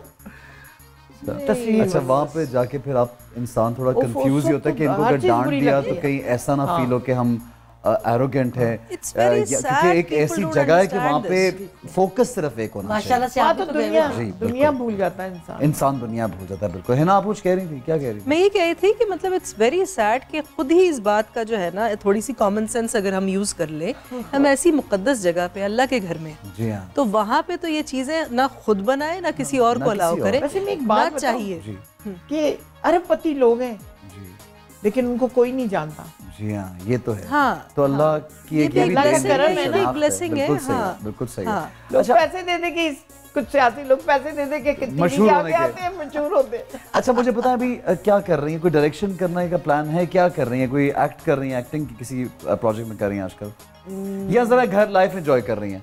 तस्वीर। अच्छा, वहाँ पे जाके फिर आप इंसान थोड़ा कंफ्यूज ही होता है कि इनको अगर डांट दिया तो कहीं ऐसा ना फील हो कि हम एरोगेंट है, क्योंकि एक ऐसी जगह है कि वहाँ पे फोकस सिर्फ एक होना माशाल्लाह से। आप तो दुनिया भूल जाता है इंसान दुनिया भूल जाता है। बिल्कुल। है ना, आप कुछ कह रही थी? क्या कह रही थी? मैं ये कह रही थी कि मतलब इट्स वेरी सैड कि खुद ही इस बात का जो है ना, थोड़ी सी कॉमन सेंस अगर हम यूज कर ले, हम ऐसी मुकद्दस जगह पे अल्लाह के घर में, जी हाँ, तो वहाँ पे तो ये चीजें ना खुद बनाए ना किसी और को अलाउ करे। वैसे मैं एक बात चाहिए कि अरबपति लोग हैं लेकिन उनको कोई नहीं जानता। जी हाँ, ये तो है। हाँ, तो अल्लाह की एक ब्लेसिंग है। बिल्कुल सही। लोग पैसे दे दे के, कुछ सियासी लोग पैसे दे दे के मशहूर होने के मशहूर होते हैं। अच्छा, मुझे पता है अभी क्या कर रही हैं? कोई डायरेक्शन करने का प्लान है? क्या कर रही हैं? कोई एक्ट कर रही हैं? एक्टिंग की किसी प्रोजेक्ट में कर रही हैं आजकल, या जरा घर लाइफ एंजॉय कर रही हैं?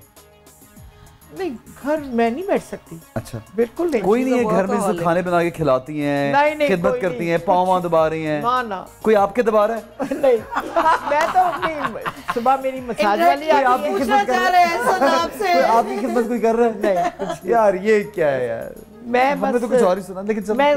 नहीं, घर मैं नहीं बैठ सकती। अच्छा, बिल्कुल नहीं। कोई नहीं है घर में जो खाने बना के खिलाती हैं, खिदमत करती हैं, पाँव दबा रही हैं? ना, कोई आपके दबा रहा है? नहीं, मैं तो अपनी सुबह मेरी मसाज वाली आपकी खिदमत कर रहे हैं, आपकी खिदमत कोई कर रहा है? नहीं यार, ये क्या है यार, मैं तो कुछ और ही सुना। लेकिन मैं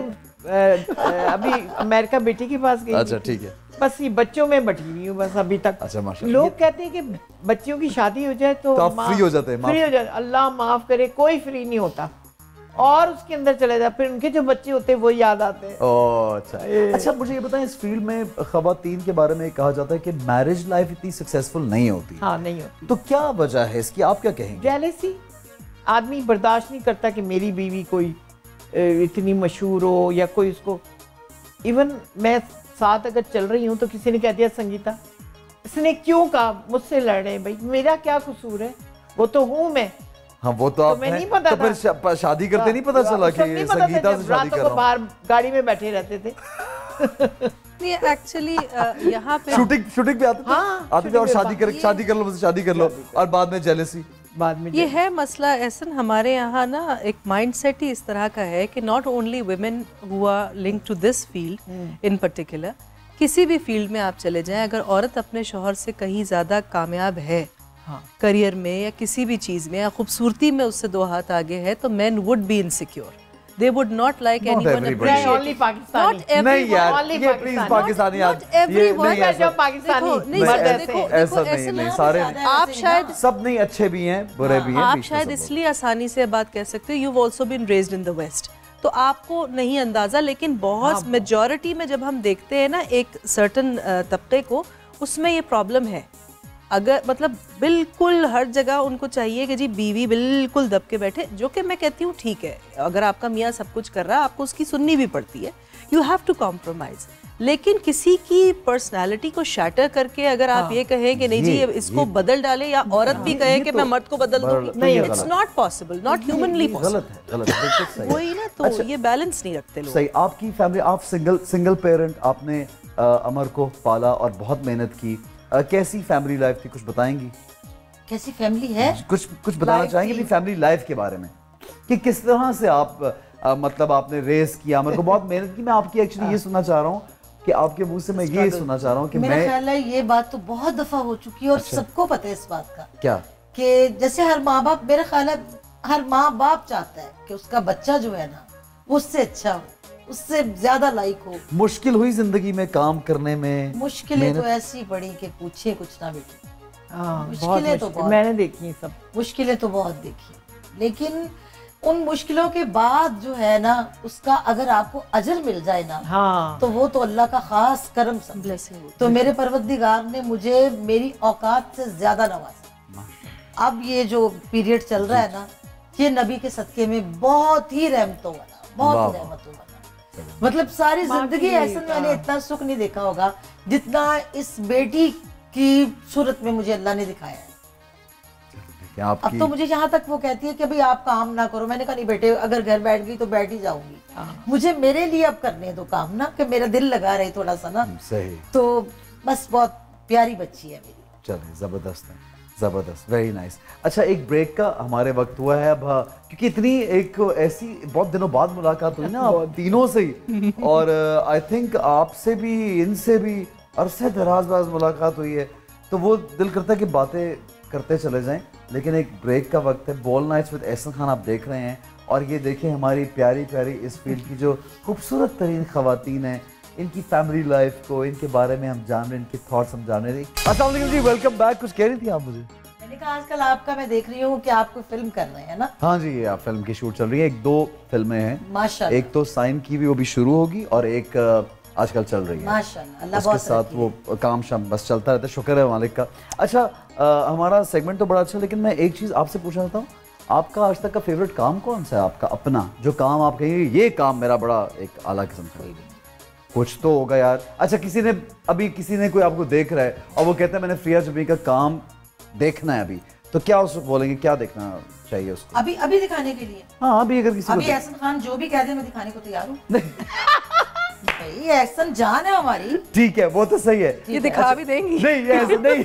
अभी अमेरिका बेटी के पास गई। अच्छा, ठीक है। बस ये बच्चों में बटी हुई हूँ बस अभी तक। अच्छा, माशाल्लाह। लोग कहते हैं कि बच्चियों की शादी हो जाए तो आप फ्री हो जाते हैं। फ्री हो जाते, अल्लाह माफ करे, कोई फ्री नहीं होता और उसके अंदर चले जाए, फिर उनके जो बच्चे होते हैं वो याद आते हैं। ओह, अच्छा। अच्छा, मुझे ये बताएं, इस फील्ड में खवातीन के बारे में कहा जाता है कि मैरिज लाइफ इतनी सक्सेसफुल नहीं होती। हाँ, नहीं होती। तो क्या वजह है इसकी, आप क्या कहेंगे? जेलसी। आदमी बर्दाश्त नहीं करता कि मेरी बीवी कोई इतनी मशहूर हो या कोई उसको, इवन मैं साथ अगर चल रही हूँ तो किसी ने कह दिया संगीता, इसने क्यों कहा मुझसे लड़ रहे हैं, भाई मेरा क्या कसूर है, वो तो हूँ मैं। हाँ, वो तो आप नहीं पता तो फिर शादी करते नहीं पता चला कि संगीता से शादी कर रहा हूं। बाहर गाड़ी में बैठे रहते थे। नहीं, एक्चुअली यहाँ पे शूटिंग पे आते थे और शादी कर लो, मुझसे शादी कर लो, और बाद में जेलसी। बाद में ये है मसला। ऐसा हमारे यहाँ ना एक माइंडसेट ही इस तरह का है कि not only women who are link to this field in particular, किसी भी फील्ड में आप चले जाएं, अगर औरत अपने शौहर से कहीं ज़्यादा कामयाब है करियर में या किसी भी चीज़ में या खूबसूरती में उससे दो हाथ आगे है, तो men would be insecure. They would not like anyone appreciate. Only Pakistani. Not everyone. नहीं यार, ये प्लीज पाकिस्तानी यार, ये नहीं ऐसा पाकिस्तानी ऐसा नहीं, सारे आप शायद सब नहीं, अच्छे भी हैं, बुरे भी हैं। आप शायद इसलिए आसानी से बात कह सकते हो, you've also been raised in the West, तो आपको नहीं अंदाजा, लेकिन बहुत मेजॉरिटी में जब हम देखते हैं ना एक सर्टन तबके को, उसमें ये प्रॉब्लम है अगर मतलब बिल्कुल हर जगह उनको चाहिए कि जी बीवी बिल्कुल दब के बैठे, जो कि मैं कहती हूँ ठीक है, अगर आपका मियाँ सब कुछ कर रहा है आपको उसकी सुननी भी पड़ती है, यू हैव टू कॉम्प्रोमाइज़। लेकिन किसी की पर्सनालिटी को शैटर करके अगर आप ये कहें कि नहीं जी इसको बदल डालें, या औरत भी कहे कि मैं मर्द को बदल दूंगी, नहीं, it's not possible, not humanly possible. गलत है, बिल्कुल सही। वही ना, तो ये बैलेंस नहीं रखते लोग। सही। आपकी फैमिली, आप सिंगल पेरेंट, आपने अमर को पाला और बहुत मेहनत की, कैसी फैमिली लाइफ थी, कुछ बताएंगी? कैसी फैमिली है, कुछ बताना चाहेंगे अपनी फैमिली लाइफ के बारे में, कि किस तरह से आप मतलब आपने रेस किया, अमर को बहुत मेहनत की। मैं आपकी एक्चुअली ये सुनना चाह रहा हूँ कि आपके मुंह से मैं ये सुनना चाह रहा हूँ कि मेरा ख्याल है ये बात तो बहुत दफा हो चुकी है और सबको पता है इस बात का, क्या कि जैसे हर माँ बाप, मेरा ख्याल है हर माँ बाप चाहता है कि उसका बच्चा जो है ना वो उससे अच्छा हो, उससे ज्यादा लाइक हो। मुश्किल हुई जिंदगी में काम करने में? मुश्किलें तो ऐसी पड़ी कि पूछे कुछ ना बेटी। मुश्किलें तो बहुत मैंने देखी, सब मुश्किलें तो बहुत देखी, लेकिन उन मुश्किलों के बाद जो है ना उसका अगर आपको अजर मिल जाए ना, हाँ, तो वो तो अल्लाह का खास करम समझे। तो मेरे परवरदिगार ने मुझे मेरी औकात से ज्यादा नवाजा। अब ये जो पीरियड चल रहा है ना, ये नबी के सदके में बहुत ही रहमतों वाला, बहुत ही रहमतों वाला। मतलब सारी जिंदगी ऐसा मैंने इतना सुख नहीं देखा होगा जितना इस बेटी की सूरत में मुझे अल्लाह ने दिखाया है। अब तो मुझे यहाँ तक वो कहती है कि भाई आप काम ना करो, मैंने कहा नहीं बेटे, अगर घर बैठ गई तो बैठ ही जाऊंगी, मुझे मेरे लिए अब करने दो काम ना, कि मेरा दिल लगा रहे थोड़ा सा ना। सही। तो बस बहुत प्यारी बच्ची है मेरी। चलिए, जबरदस्त है, जबरदस्त, वेरी नाइस। अच्छा, एक ब्रेक का हमारे वक्त हुआ है अब, क्योंकि इतनी एक ऐसी बहुत दिनों बाद मुलाकात हुई ना तीनों से ही, और आई थिंक आपसे भी इनसे भी अरसे दराज बाद मुलाकात हुई है, तो वो दिल करता है कि बातें करते चले जाएं, लेकिन एक ब्रेक का वक्त है। बॉल नाइट्स विद अहसन खान आप देख रहे हैं, और ये देखें हमारी प्यारी प्यारी इस फील्ड की जो खूबसूरत तरीन खवातीन हैं, इनकी फैमिली लाइफ को, इनके बारे में हम जान रहे हैं, इनके थॉट्स हम जान रहे हैं। अस्सलाम वालेकुम जी, वेलकम बैक। कुछ कह रही थी आप मुझे? मैंने कहा आजकल आपका मैं देख रही हूँ कि आप कोई फिल्म कर रहे हैं ना? हाँ जी, आप फिल्म की शूट चल रही है, 1-2 फिल्में हैं माशाल्लाह। एक तो साइन की भी वो भी शुरू होगी, और एक आजकल चल रही है माशाल्लाह, अल्लाह उसके बहुत साथ वो काम शाम बस चलता रहता है, शुक्र है मालिक का। अच्छा, हमारा सेगमेंट तो बड़ा अच्छा, लेकिन मैं एक चीज़ आपसे पूछना चाहता हूँ, आपका आज तक का फेवरेट काम कौन सा है आपका अपना, जो काम आप कहेंगे ये काम मेरा बड़ा एक आला किस्म का? कुछ तो होगा यार। अच्छा, किसी ने कोई आपको देख रहा है और वो कहता है मैंने फरिया जबीन का काम देखना है अभी, तो क्या उसको बोलेंगे, क्या देखना चाहिए उसको? अभी दिखाने के लिए? हाँ, अभी अगर किसी अभी अहसन खान जो भी कह दे मैं दिखाने को तैयार हूँ। भाई अहसन जान है हमारी। ठीक है, वो तो सही है, ये दिखा भी देंगी। नहीं ऐसा नहीं,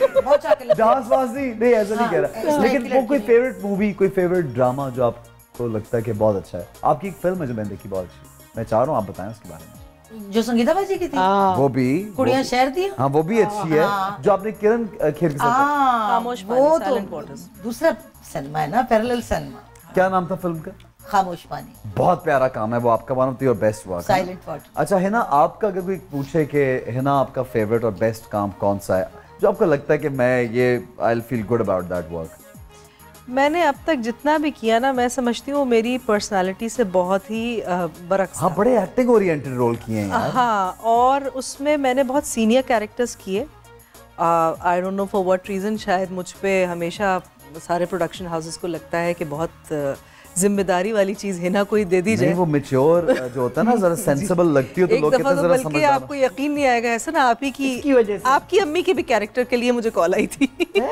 नहीं ऐसा नहीं कह रहा, लेकिन वो कोई फेवरेट मूवी, कोई फेवरेट ड्रामा जो आपको लगता है कि बहुत अच्छा है? आपकी एक फिल्म है जो मैंने देखी बहुत अच्छी, मैं चाह रहा हूँ आप बताएं उसके बारे में। जो संगीता बाजी की थी, वो भी कुड़ियां शहर थी, हाँ वो भी अच्छी है, जो आपने किरण खेर के साथ, खामोश वो पानी, तो साइलेंट वाटर्स। दूसरा सिनेमा है ना, पैरेलल सिनेमा। क्या नाम था फिल्म का? खामोश पानी। बहुत प्यारा काम है वो आपका, one of your best work. Silent water. अच्छा हिना, आपका अगर कोई पूछे कि हिना आपका फेवरेट और बेस्ट काम कौन सा है, जो आपको लगता है कि मैं ये I will feel good about that work? मैंने अब तक जितना भी किया ना, मैं समझती हूँ मेरी पर्सनालिटी से बहुत ही बरक्स। हाँ, बड़े एक्टिंग ओरिएंटेड रोल किए हैं यार। हाँ, और उसमें मैंने बहुत सीनियर कैरेक्टर्स किए। I don't know for what reason, शायद मुझ पे हमेशा सारे प्रोडक्शन हाउसेस को लगता है कि बहुत जिम्मेदारी वाली चीज हिना कोई दे दी जाए। वो मैच्योर जो होता है ना, जरा सेंसिबल लगती हो तो लोग कहते हैं जरा समझदार। आपको यकीन नहीं आएगा ऐसा ना, आप ही की वजह से, आपकी अम्मी के भी कैरेक्टर के लिए मुझे कॉल आई थी।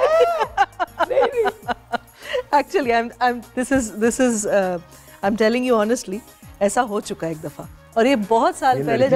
Actually, I'm telling you honestly, ऐसा हो चुका है एक दफा, और ये बहुत साल पहले।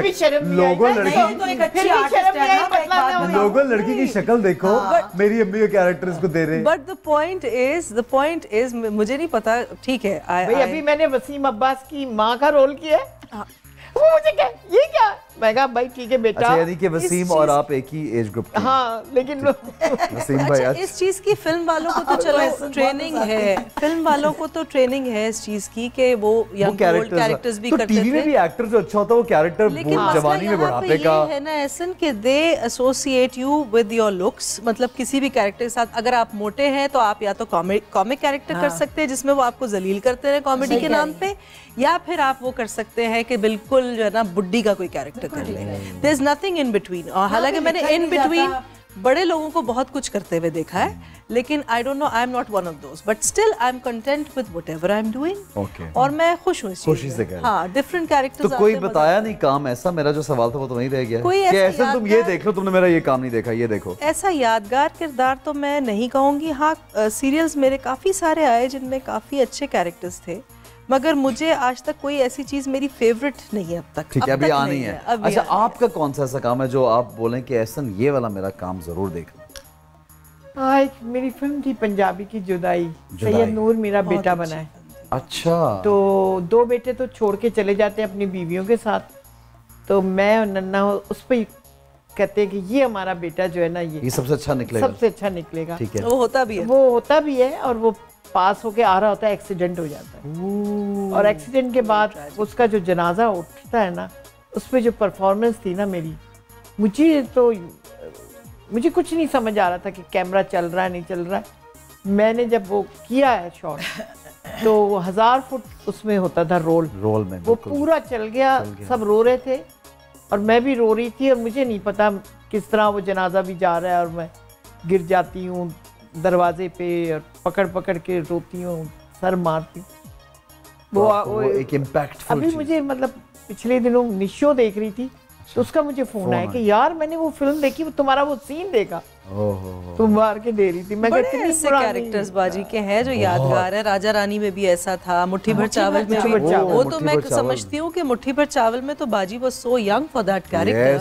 लोगों लड़की की शक्ल देखो, मेरी अम्मी के कैरेक्टर इसको दे रहे हैं। But the point is मुझे नहीं पता, ठीक है भाई अभी मैंने वसीम अब्बास की माँ का रोल किया है, वो मुझे क्या ये क्या, मैं कहा भाई ठीक है बेटा। अच्छा, यानी कि वसीम और आप एक ही एज ग्रुप के? हाँ, लेकिन वसीम भाई अच्छा, इस चीज की फिल्म वालों को तो चलो ट्रेनिंग है, फिल्म वालों को तो ट्रेनिंग है इस चीज की कि वो यंग ओल्ड कैरेक्टर्स भी करते थे। टीवी में भी एक्टर जो अच्छा होता है वो कैरेक्टर जवानी में बढ़ाते का है ना ऐसन कि they associate you with your looks. मतलब किसी भी कैरेक्टर के साथ, अगर आप मोटे हैं तो आप या तो कॉमिक कैरेक्टर कर सकते हैं जिसमें वो आपको जलील करते रहे कॉमेडी के नाम पे, या फिर आप वो कर सकते हैं कि बिल्कुल जो है ना बुड्ढी का कोई कैरेक्टर कर ले। There is nothing in between. और हालांकि मैंने इन बिटवीन बड़े लोगों को बहुत कुछ करते हुए देखा है, लेकिन I don't know, I am not one of those, but still I am content with whatever I am doing, और मैं खुश हूँ इस खुशी से कह रहे हैं। हाँ, डिफरेंट कैरेक्टर्स। तो कोई बताया नहीं काम ऐसा? मेरा जो सवाल था वो तो वहीं रह गया कोई कि ऐसा तुम ये देख लो, तुमने मेरा ये काम नहीं देखा, ये देखो। ऐसा यादगार किरदार तो मैं नहीं कहूँगी। हाँ, सीरियल्स मेरे काफ़ी सारे आए जिनमें काफ़ी अच्छे कैरेक्टर्स थे, मगर मुझे आज तक कोई ऐसी चीज मेरी फेवरेट नहीं है अब तक। ठीक है, अभी आनी है। अच्छा, आपका है। कौन सा ऐसा काम है जो आप बोलें कि ऐसा ये वाला मेरा काम जरूर देखना? एक मेरी फिल्म थी पंजाबी की जुदाई, सैयद नूर मेरा बेटा बना है। अच्छा। तो 2 बेटे तो छोड़ के चले जाते हैं अपनी बीवियों के साथ, तो मैं और नन्ना उस पर कहते हैं कि ये हमारा बेटा जो है ना, ये सबसे अच्छा निकलेगा, सबसे अच्छा निकलेगा। ठीक है, वो होता भी है, वो होता भी है, और वो पास होके आ रहा होता है, एक्सीडेंट हो जाता है, और एक्सीडेंट के बाद उसका जो जनाजा उठता है ना, उस पर जो परफॉर्मेंस थी ना मेरी, मुझे कुछ नहीं समझ आ रहा था कि कैमरा चल रहा है नहीं चल रहा है। मैंने जब वो किया है शॉट, तो 1000 फुट उसमें होता था रोल में, वो पूरा चल गया, सब रो रहे थे और मैं भी रो रही थी, और मुझे नहीं पता किस तरह वो जनाजा भी जा रहा है, और मैं गिर जाती हूँ दरवाजे पे और पकड़ पकड़ के रोती हूँ, सर मारती। वो एक इम्पैक्टफुल। अभी मुझे मतलब पिछले दिनों निशो देख रही थी, तो उसका मुझे फोन आया कि यार मैंने वो फिल्म देखी, तुम्हारा वो सीन देखा, तुम मार के दे रही थी। मैं बड़े ऐसे कैरेक्टर्स बाजी के हैं जो यादगार है। राजा रानी में भी ऐसा था, मुट्ठी भर चावल में भी, वो तो मैं समझती हूँ कि मुट्ठी भर चावल में तो बाजी was so young for that character.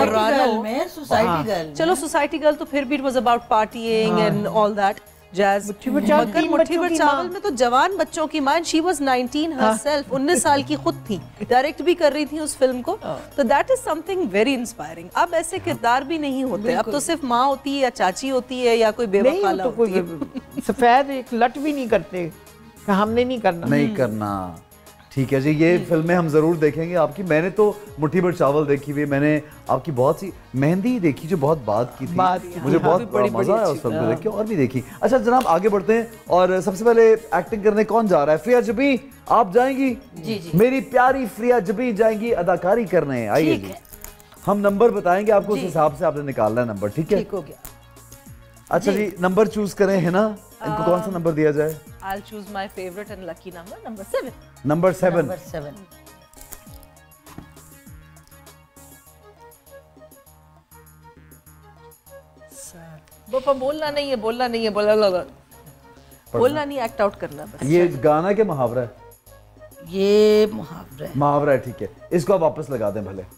चलो सोसाइटी गर्ल तो फिर भी it was about partying and all that jazz. मुट्ठी भर चावल में तो जवान बच्चों की मां, शी वाज 19 हरसेल्फ, 19 साल की खुद थी, डायरेक्ट भी कर रही थी उस फिल्म को, तो that is something very inspiring. अब ऐसे किरदार भी नहीं होते, अब तो सिर्फ माँ होती है या चाची होती है या कोई बेवफा होती है। सफेद एक लट भी नहीं करते, हमने नहीं करना। ठीक है जी, ये फिल्में हम जरूर देखेंगे आपकी। मैंने तो मुट्ठी भर चावल देखी हुई, मैंने आपकी बहुत सी मेहंदी देखी जो बहुत बाद की थी, मुझे बहुत मजा आया उस फिल्म को देख के, और भी देखी। अच्छा जनाब, आगे बढ़ते हैं, और सबसे पहले एक्टिंग करने कौन जा रहा है? फरिया जबीन, आप जाएंगी? जी जी, मेरी प्यारी फरिया जबीन जाएंगी अदाकारी करने। आइए जी, हम नंबर बताएंगे आपको, उस हिसाब से आपने निकालना है नंबर। ठीक है, ठीक हो गया। अच्छा जी, नंबर चूज करें, है ना? इनको कौन सा नंबर दिया जाए? I'll choose my favorite and lucky number, number 7. Number 7। पापा बोलना नहीं है, बोलना नहीं, एक्ट आउट करना बस। ये गाना के मुहावरा है? ये मुहावरा है। ठीक है, इसको आप वापस लगा दें भले।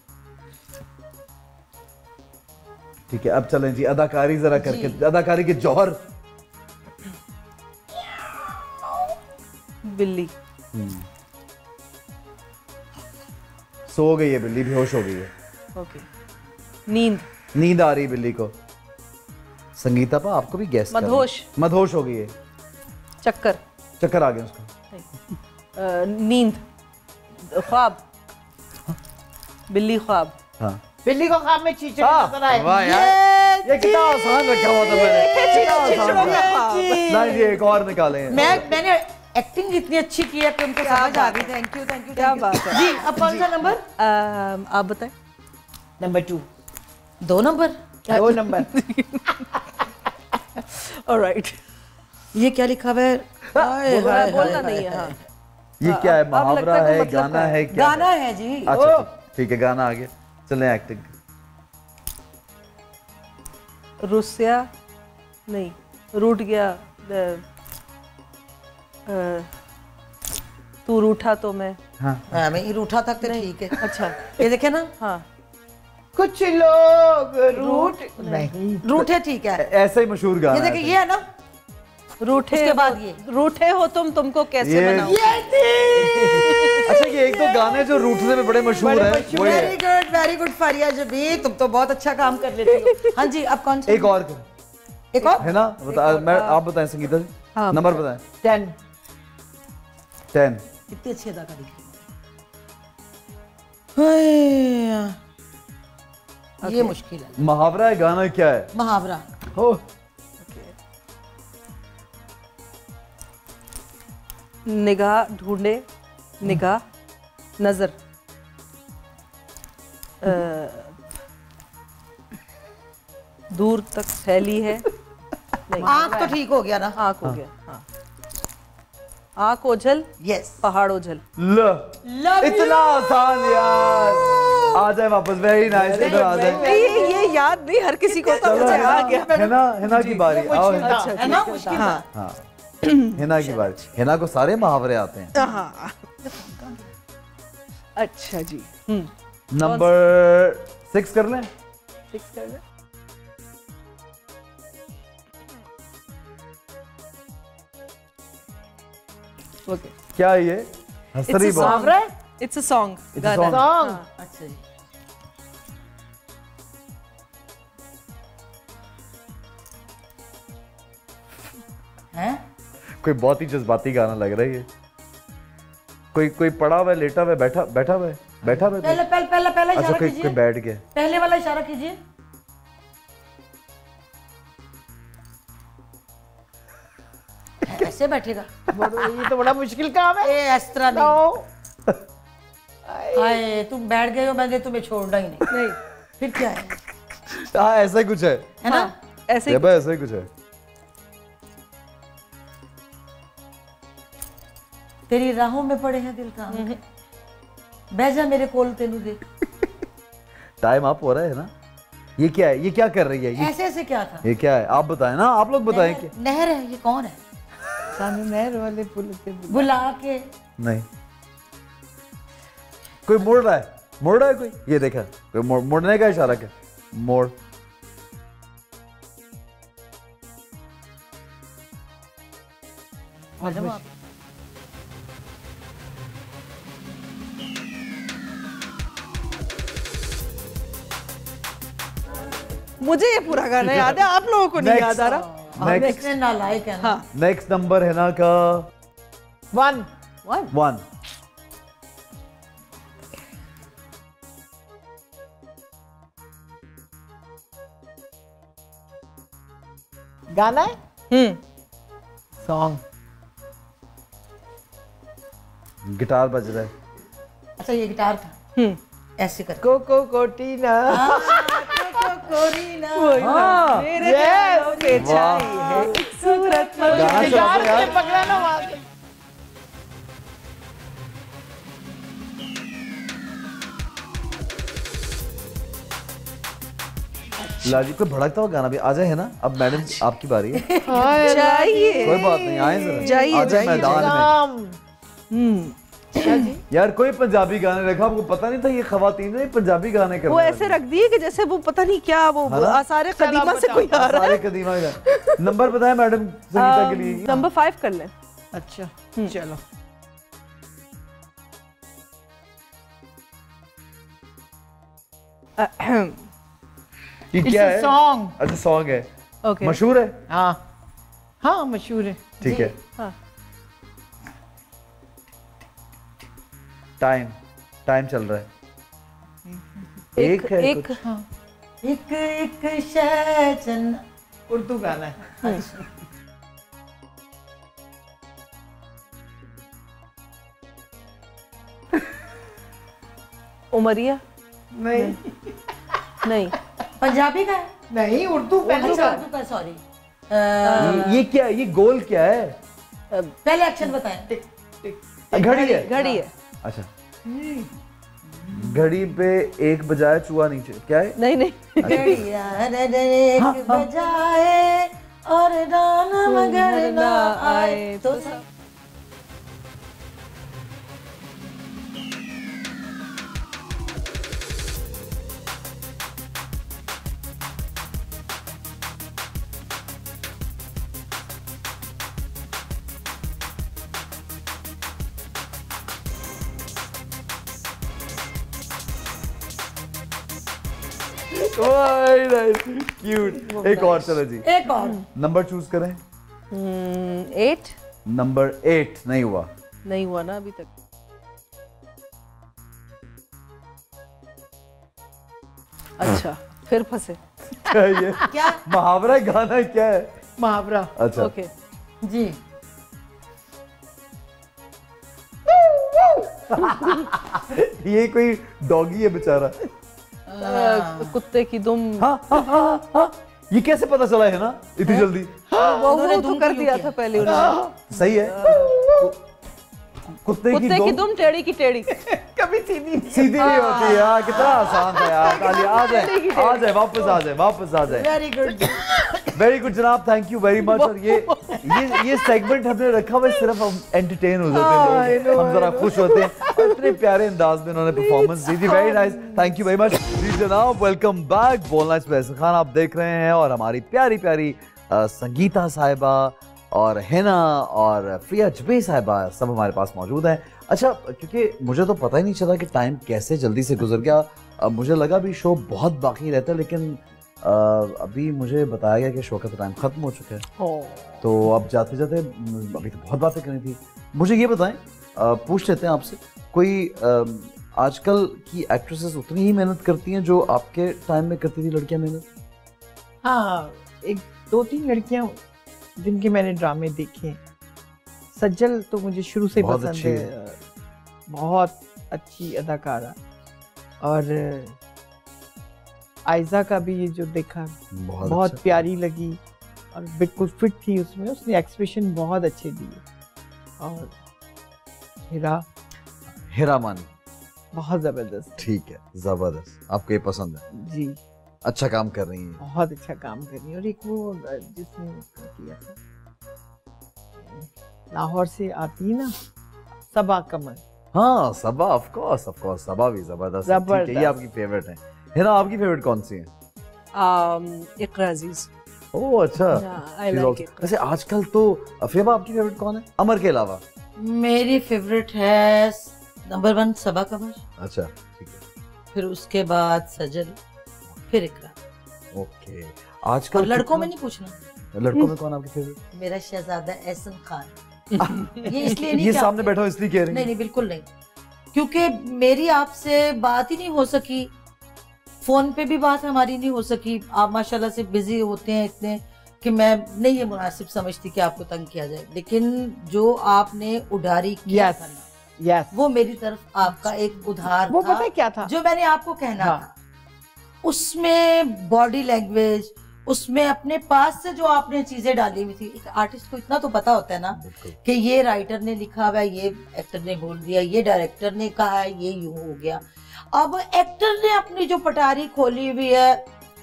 ठीक है, अब चलें जी, अदाकारी जरा करके, अदाकारी के जौहर। बिल्ली सो गई है, बिल्ली बेहोश हो गई है। ओके, नींद आ रही है बिल्ली को। संगीता पा, आपको भी गैस मदहोश हो गई है। चक्कर आ गए उसको। नींद, ख्वाब, बिल्ली ख्वाब। हाँ, बिल्ली को ख्वाब में चीचड़ नजर आए। वाह यार, ये कितना आसान रखा हुआ था मैंने। नहीं जी, एक और निकाले। मैंने एक्टिंग इतनी अच्छी की है कि उनको समझ आ गई। थैंक यू क्या बात है जी। अब कौन सा नंबर आप बताएं? नंबर 2। 2 नंबर। ऑलराइट, ये क्या लिखा हुआ है? बोलना नहीं है। हाँ, ये क्या है? मुहावरा है, गाना है? गाना है जी। अच्छा ठीक है, गाना आ गया। चलें एक्टिंग। रुस्या नहीं, रूठ गया, तू रूठा तो मैं। हाँ, मैं रूठा तक तो ठीक है। अच्छा, ये देखे ना। हाँ, कुछ लोग रूठे, ठीक है, ऐसा ही मशहूर गाना। ये देखे, ये है ना, रूठे के बाद ये रूठे हो तुमको कैसे बनाऊं? अच्छा, ये एक तो गाने जो रूठने में बड़े मशहूर हैं। वेरी गुड फरिया जबीन, तुम तो बहुत अच्छा काम कर लेती हो। हाँ जी, अब कौन सा? एक और है ना, आप बताएं संगीता जी। हाँ, नंबर बताएं। 10। कितनी अच्छी अदाकारी की। ये मुश्किल है। मुहावरा है, गाना क्या है? मुहावरा हो। निगाह ढूंढे, निगाह, नजर, दूर तक फैली है। आँख तो ठीक हो गया ना? आँख हो गया, हाँ। आँख ओझल, यस। पहाड़ ओझल। इतना आसान यार। आ जाए वापस, वेरी नाइस। इधर आ जाए। ये याद नहीं हर किसी को, तो मुझे आ गया। हिना की बारी। आओ है ना मुश्किल? हाँ हिना की बारी। हिना को सारे मुहावरे आते हैं। हाँ। अच्छा जी। नंबर 6 कर लें? 6 कर लें। ओके। क्या ये हंसरी मुहावरा है? It's a song. सॉन्ग। अच्छा जी। हैं? कोई बहुत ही जज्बाती गाना लग रहा है ये। कोई पड़ा हुआ है, लेटा हुआ है, बैठा हुआ है। पहले अच्छा इशारा कोई कीजिए। बैठ गया। पहले वाला इशारा कीजिए। ऐसे बैठेगा? ये तो बड़ा मुश्किल काम है। ए इस तरह नहीं। हाय तुम बैठ गए हो, मैंने तुम्हें छोड़ना ही नहीं। फिर क्या है? हाँ ऐसा ही कुछ है ना? ऐसे ऐसा ही कुछ है। तेरी राहों में पड़े हैं दिल का, बह जा मेरे कोल तेनू दे। टाइम अप हो रहा है ना? ये क्या है? ये क्या कर रही है? ऐसे ऐसे क्या था? ये क्या है? आप बताएं ना, आप लोग बताएं। कि नहर है। ये कौन है? सामने नहर वाले पुल से बुला के। नहीं, कोई मोड़ रहा है कोई। ये देखा, कोई मोड़ने का इशारा क्या? मोड़। मुझे ये पूरा गाना याद है, आप लोगों को नहीं याद आ रहा। नेक्स्ट नालायक है ना। नेक्स्ट नंबर है ना का 1 गाना है। सॉन्ग। गिटार बज रहा है। अच्छा ये गिटार था। ऐसे कर कोको कोटीना। हाँ मेरे पैरों पे छाई है एक सूरत गिटार से पकड़ा ना वहां से। लाजी कोई भड़कता हुआ गाना भी आ जाए, है ना? अब मैडम आपकी बारी है। चाहिए। कोई बात नहीं, आए जरा। जाइए मैदान में। जी। यार कोई पंजाबी गाने रखा, आपको पता नहीं था ये खवातीन ने पंजाबी गाने कर वो ऐसे रख दिए कि जैसे वो पता नहीं क्या, वो आसारे कदीमा से कोई आ रहा है। कदीमा नंबर बताएं मैडम संगीता के लिए। नंबर 5 कर लें। अच्छा चलो। ये क्या है? सॉन्ग। अच्छा सॉन्ग है। ओके। मशहूर है? हाँ मशहूर है। ठीक है। हाँ। टाइम चल रहा है। एक शैचन। उर्दू गाना है। उमरिया। नहीं पंजाबी का है? नहीं उर्दू उर्दू का सॉरी। ये क्या है? ये गोल क्या है? पहले एक्शन बताएं। टिक टिक। घड़ी है। अच्छा घड़ी पे 1 बजाए चूहा नीचे, क्या है? नहीं घड़िया एक बजाए और दाना मगर ना आए तो क्यूट। एक और, चलो जी एक और नंबर चूज करें। 8 नंबर 8 नहीं हुआ ना अभी तक। अच्छा फिर फंसे। क्या ये? क्या मुहावरा गाना क्या है? मुहावरा। अच्छा ओके जी। ये कोई डॉगी है बेचारा। कुत्ते की दुम। हाँ ये कैसे पता चला है ना इतनी जल्दी? वो तो कर दिया था पहले उन्होंने। सही है। कुत्ते की दुम टेढ़ी की टेढ़ी कभी सीधी नहीं होती यार। कितना आसान था यार। ताली आ जाए वापस आ जाए। वेरी गुड जनाब, थैंक यू वेरी मच। और ये सेगमेंट हमने रखा हुआ सिर्फ हम एंटरटेन हो जाते हैं, हम जरा खुश होते हैं। और इतने प्यारे अंदाज में उन्होंने परफॉर्मेंस दी थी। Very nice, thank you very much. जी जनाब, वेलकम बैक। बोलना इस पे अहसन खान आप देख रहे हैं और हमारी प्यारी प्यारी संगीता साहिबा और हिना और फरिया जबीन साहिबा सब हमारे पास मौजूद हैं। अच्छा, क्योंकि मुझे तो पता ही नहीं चला कि टाइम कैसे जल्दी से गुजर गया। मुझे लगा भी शो बहुत बाकी रहता है, लेकिन अभी मुझे बताया गया कि शो का तो टाइम खत्म हो चुका है। तो अब जाते जाते अभी तो बहुत बातें करनी थी। मुझे ये बताएं, पूछ लेते हैं आपसे, कोई आजकल की एक्ट्रेसेस उतनी ही मेहनत करती हैं जो आपके टाइम में करती थी लड़कियां मेहनत? हाँ, एक दो तीन लड़कियां जिनके मैंने ड्रामे देखे। सज्जल तो मुझे शुरू से पसंद है, बहुत अच्छी अदाकारा। और आयजा का भी ये जो देखा बहुत अच्छा, प्यारी लगी और बिल्कुल फिट थी उसमें, उसने एक्सप्रेशन बहुत अच्छे दिए। और हिरा मानी बहुत जबरदस्त। ठीक है, जबरदस्त, आपको ये पसंद है? जी, अच्छा काम कर रही है, बहुत अच्छा काम कर रही है। और एक वो जिसने किया था लाहौर से आती है ना, सबा कमर। हाँ, सबा, ऑफ कोर्स सबा भी जबरदस्त है। ये आपकी फेवरेट है। हिना, आपकी फेवरेट कौन सी है? इकरा अजीज। ओह अच्छा, वैसे आजकल तो अफरीबा, आपकी फेवरेट कौन है अमर के अलावा? मेरी फेवरेट है नंबर 1 सबा कमर। अच्छा, ठीक है। फिर उसके बाद सजल, फिर इकरा। ओके। आजकल लड़कों में नहीं पूछना, लड़कों में कौन आपकी फेवरेट? मेरा शहजादा एहसन खान। ये इसलिए नहीं, ये सामने बैठा हो इसलिए कह रही? नहीं, बिल्कुल नहीं, क्योंकि मेरी आपसे बात ही नहीं हो सकी, फोन पे भी बात हमारी नहीं हो सकी। आप माशाल्लाह से बिजी होते हैं इतने कि मैं नहीं ये मुनासिब समझती कि आपको तंग किया जाए। लेकिन जो आपने उडारी किया था ना, वो मेरी तरफ आपका एक उधार वो था। पता है क्या था जो मैंने आपको कहना था, उसमें बॉडी लैंग्वेज, उसमें अपने पास से जो आपने चीजें डाली हुई थी। एक आर्टिस्ट को इतना तो पता होता है ना कि ये राइटर ने लिखा हुआ है, ये एक्टर ने बोल दिया, ये डायरेक्टर ने कहा है, ये यूं हो गया। अब एक्टर ने अपनी जो पटारी खोली हुई है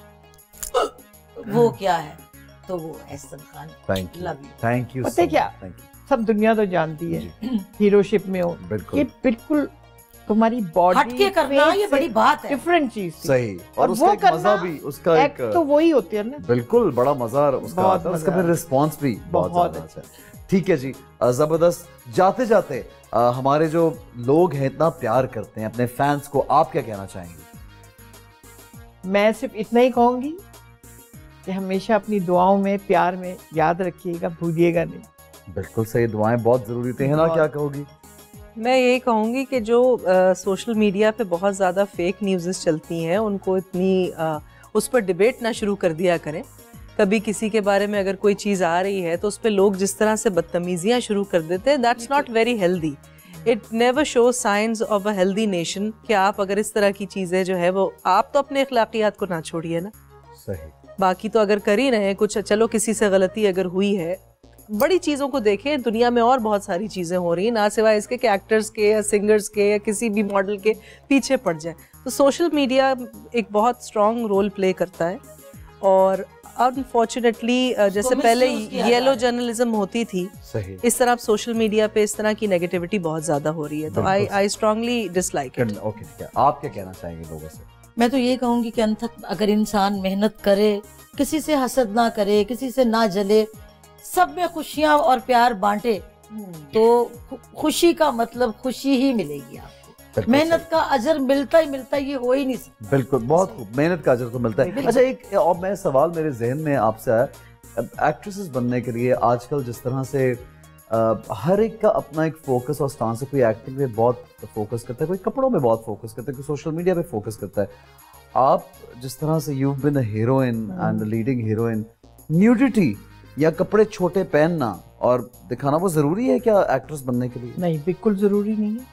वो क्या है, तो वो एहसन खान। Thank you. पता है क्या, सब दुनिया तो जानती है हीरोशिप में हो, ये बिल्कुल तुम्हारी बॉडी हटके करना, ये बड़ी बात है, डिफरेंट चीज। सही। और उसका एक मजा भी, उसका एक तो वही होती है ना, बिल्कुल बड़ा मजा उसका आता है, उसका फिर रिस्पांस भी बहुत अच्छा है। ठीक है जी, जबरदस्त। जाते जाते हमारे जो लोग हैं इतना प्यार करते हैं अपने फैंस को, आप क्या कहना चाहेंगे? मैं सिर्फ इतना ही कहूंगी कि हमेशा अपनी दुआओं में, प्यार में याद रखिएगा, भूलिएगा नहीं। बिल्कुल सही, दुआएं बहुत जरूरी थी। है ना, क्या कहोगी? मैं यही कहूँगी कि जो सोशल मीडिया पे बहुत ज़्यादा फेक न्यूज़ चलती हैं, उनको इतनी उस पर डिबेट ना शुरू कर दिया करें। कभी किसी के बारे में अगर कोई चीज़ आ रही है तो उस पर लोग जिस तरह से बदतमीजियाँ शुरू कर देते हैं, that's not very healthy. It never show signs of a healthy nation कि आप अगर इस तरह की चीज़ें जो है वो, आप तो अपने अखलाकियात को ना छोड़िए ना। सही। बाकी तो अगर कर ही रहे हैं कुछ, चलो किसी से गलती अगर हुई है, बड़ी चीज़ों को देखें। दुनिया में और बहुत सारी चीज़ें हो रही हैं, ना सिवाय इसके कि एक्टर्स के या सिंगर्स के या किसी भी मॉडल के पीछे पड़ जाए। तो सोशल मीडिया एक बहुत स्ट्रॉन्ग रोल प्ले करता है। और अनफॉर्चुनेटली जैसे पहले येलो जर्नलिज्म होती थी, सही, इस तरह सोशल मीडिया पे इस तरह की नेगेटिविटी बहुत ज़्यादा हो रही है। तो I strongly dislike it. Okay, आप क्या कहना चाहेंगे लोगों से? मैं तो ये कहूँगी कि अंततः अगर इंसान मेहनत करे, किसी से हसद ना करे, किसी से ना जले, सब में खुशियां और प्यार बांटे, तो खुशी का मतलब खुशी ही मिलेगी आपको। मेहनत का अजर मिलता ही ये हो ही नहीं सकता। बिल्कुल, बहुत खूब, मेहनत का अजर तो मिलता है। अच्छा, एक और मैं सवाल मेरे जहन में आपसे आया, एक्ट्रेसेस बनने के लिए आजकल जिस तरह से हर एक का अपना एक फोकस और स्टांस है। कोई एक्टिंग पे बहुत फोकस करता है, कोई कपड़ों में बहुत फोकस करता है, कोई सोशल मीडिया पे फोकस करता है। आप जिस तरह से you been a heroine and leading heroine, nudity या कपड़े छोटे पहनना और दिखाना वो जरूरी है क्या एक्ट्रेस बनने के लिए? नहीं, बिल्कुल जरूरी नहीं है।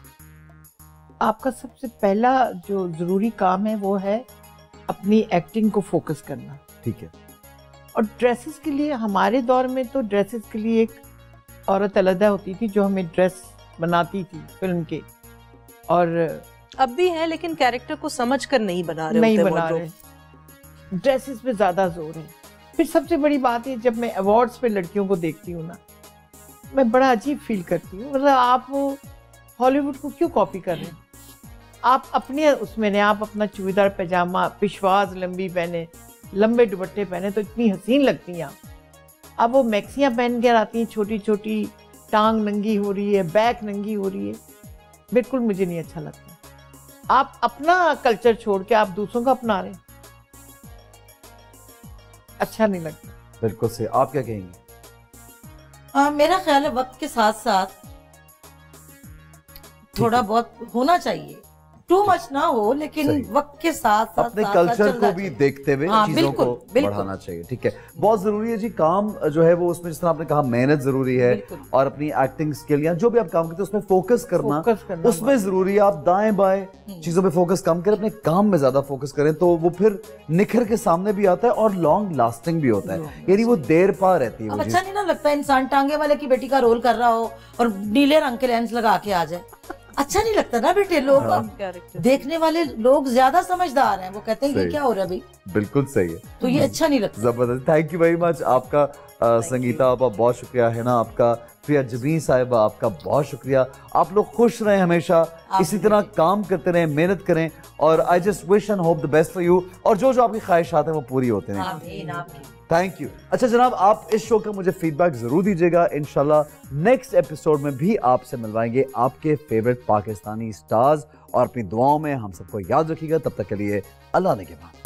आपका सबसे पहला जो जरूरी काम है वो है अपनी एक्टिंग को फोकस करना। ठीक है। और ड्रेसेस के लिए हमारे दौर में तो ड्रेसेस के लिए एक औरत अलग होती थी जो हमें ड्रेस बनाती थी फिल्म के, और अब भी है लेकिन कैरेक्टर को समझकर नहीं बना रहे। ड्रेसेस पे ज्यादा जोर है। फिर सबसे बड़ी बात है, जब मैं अवार्ड्स पे लड़कियों को देखती हूँ ना, मैं बड़ा अजीब फील करती हूँ। मतलब आप हॉलीवुड को क्यों कॉपी कर रहे हैं? आप अपने उसमें ने, आप अपना चूड़ीदार पैजामा, पिशवाज लंबी पहने, लंबे दुपट्टे पहने तो इतनी हसीन लगती हैं आप। अब वो मैक्सियाँ पहन कर आती हैं, छोटी छोटी टांग नंगी हो रही है, बैक नंगी हो रही है, बिल्कुल मुझे नहीं अच्छा लगता। आप अपना कल्चर छोड़ के आप दूसरों का अपना रहे हैं, अच्छा नहीं लगता। बिल्कुल से। आप क्या कहेंगे? मेरा ख्याल है वक्त के साथ साथ थोड़ा बहुत होना चाहिए, टू मच ना हो, लेकिन वक्त के साथ साथ अपने कल्चर को भी देखते हुए चीजों को बढ़ाना चाहिए। ठीक है, बहुत जरूरी है जी। काम जो है वो उसमें जिस तरह आपने कहा मेहनत जरूरी है, और अपनी एक्टिंग स्किल या जो भी आप काम करते हैं उसमें फोकस करना उसमें जरूरी है। आप दाएं बाएं चीजों पे फोकस कम करें, अपने काम में ज्यादा फोकस करें तो वो फिर निखर के सामने भी आता है और लॉन्ग लास्टिंग भी होता है, यानी वो देर पा रहती है। अच्छा नहीं ना लगता इंसान टांगे वाले की बेटी का रोल कर रहा हो और नीले रंग के लेंस लगा के आ जाए? अच्छा नहीं लगता ना बेटे। लोग देखने वाले लोग ज्यादा समझदार हैं, वो कहते हैं कि क्या हो रहा है भाई। बिल्कुल सही है, तो ये अच्छा नहीं लगता। जबरदस्त। Thank you very much. आपका संगीता आपका बहुत शुक्रिया है ना, आपका फरिया जबीन साहिबा आपका बहुत शुक्रिया। आप लोग खुश रहें, हमेशा इसी तरह काम करते रहें, मेहनत करें, और I just wish and hope the best for you, और जो जो आपकी ख्वाहिशात हैं वो पूरी होते हैं। Thank you. अच्छा जनाब, आप इस शो का मुझे फीडबैक जरूर दीजिएगा। इंशाल्लाह नेक्स्ट एपिसोड में भी आपसे मिलवाएंगे आपके फेवरेट पाकिस्तानी स्टार्स, और अपनी दुआओं में हम सबको याद रखिएगा। तब तक के लिए अल्लाह ने के बाद।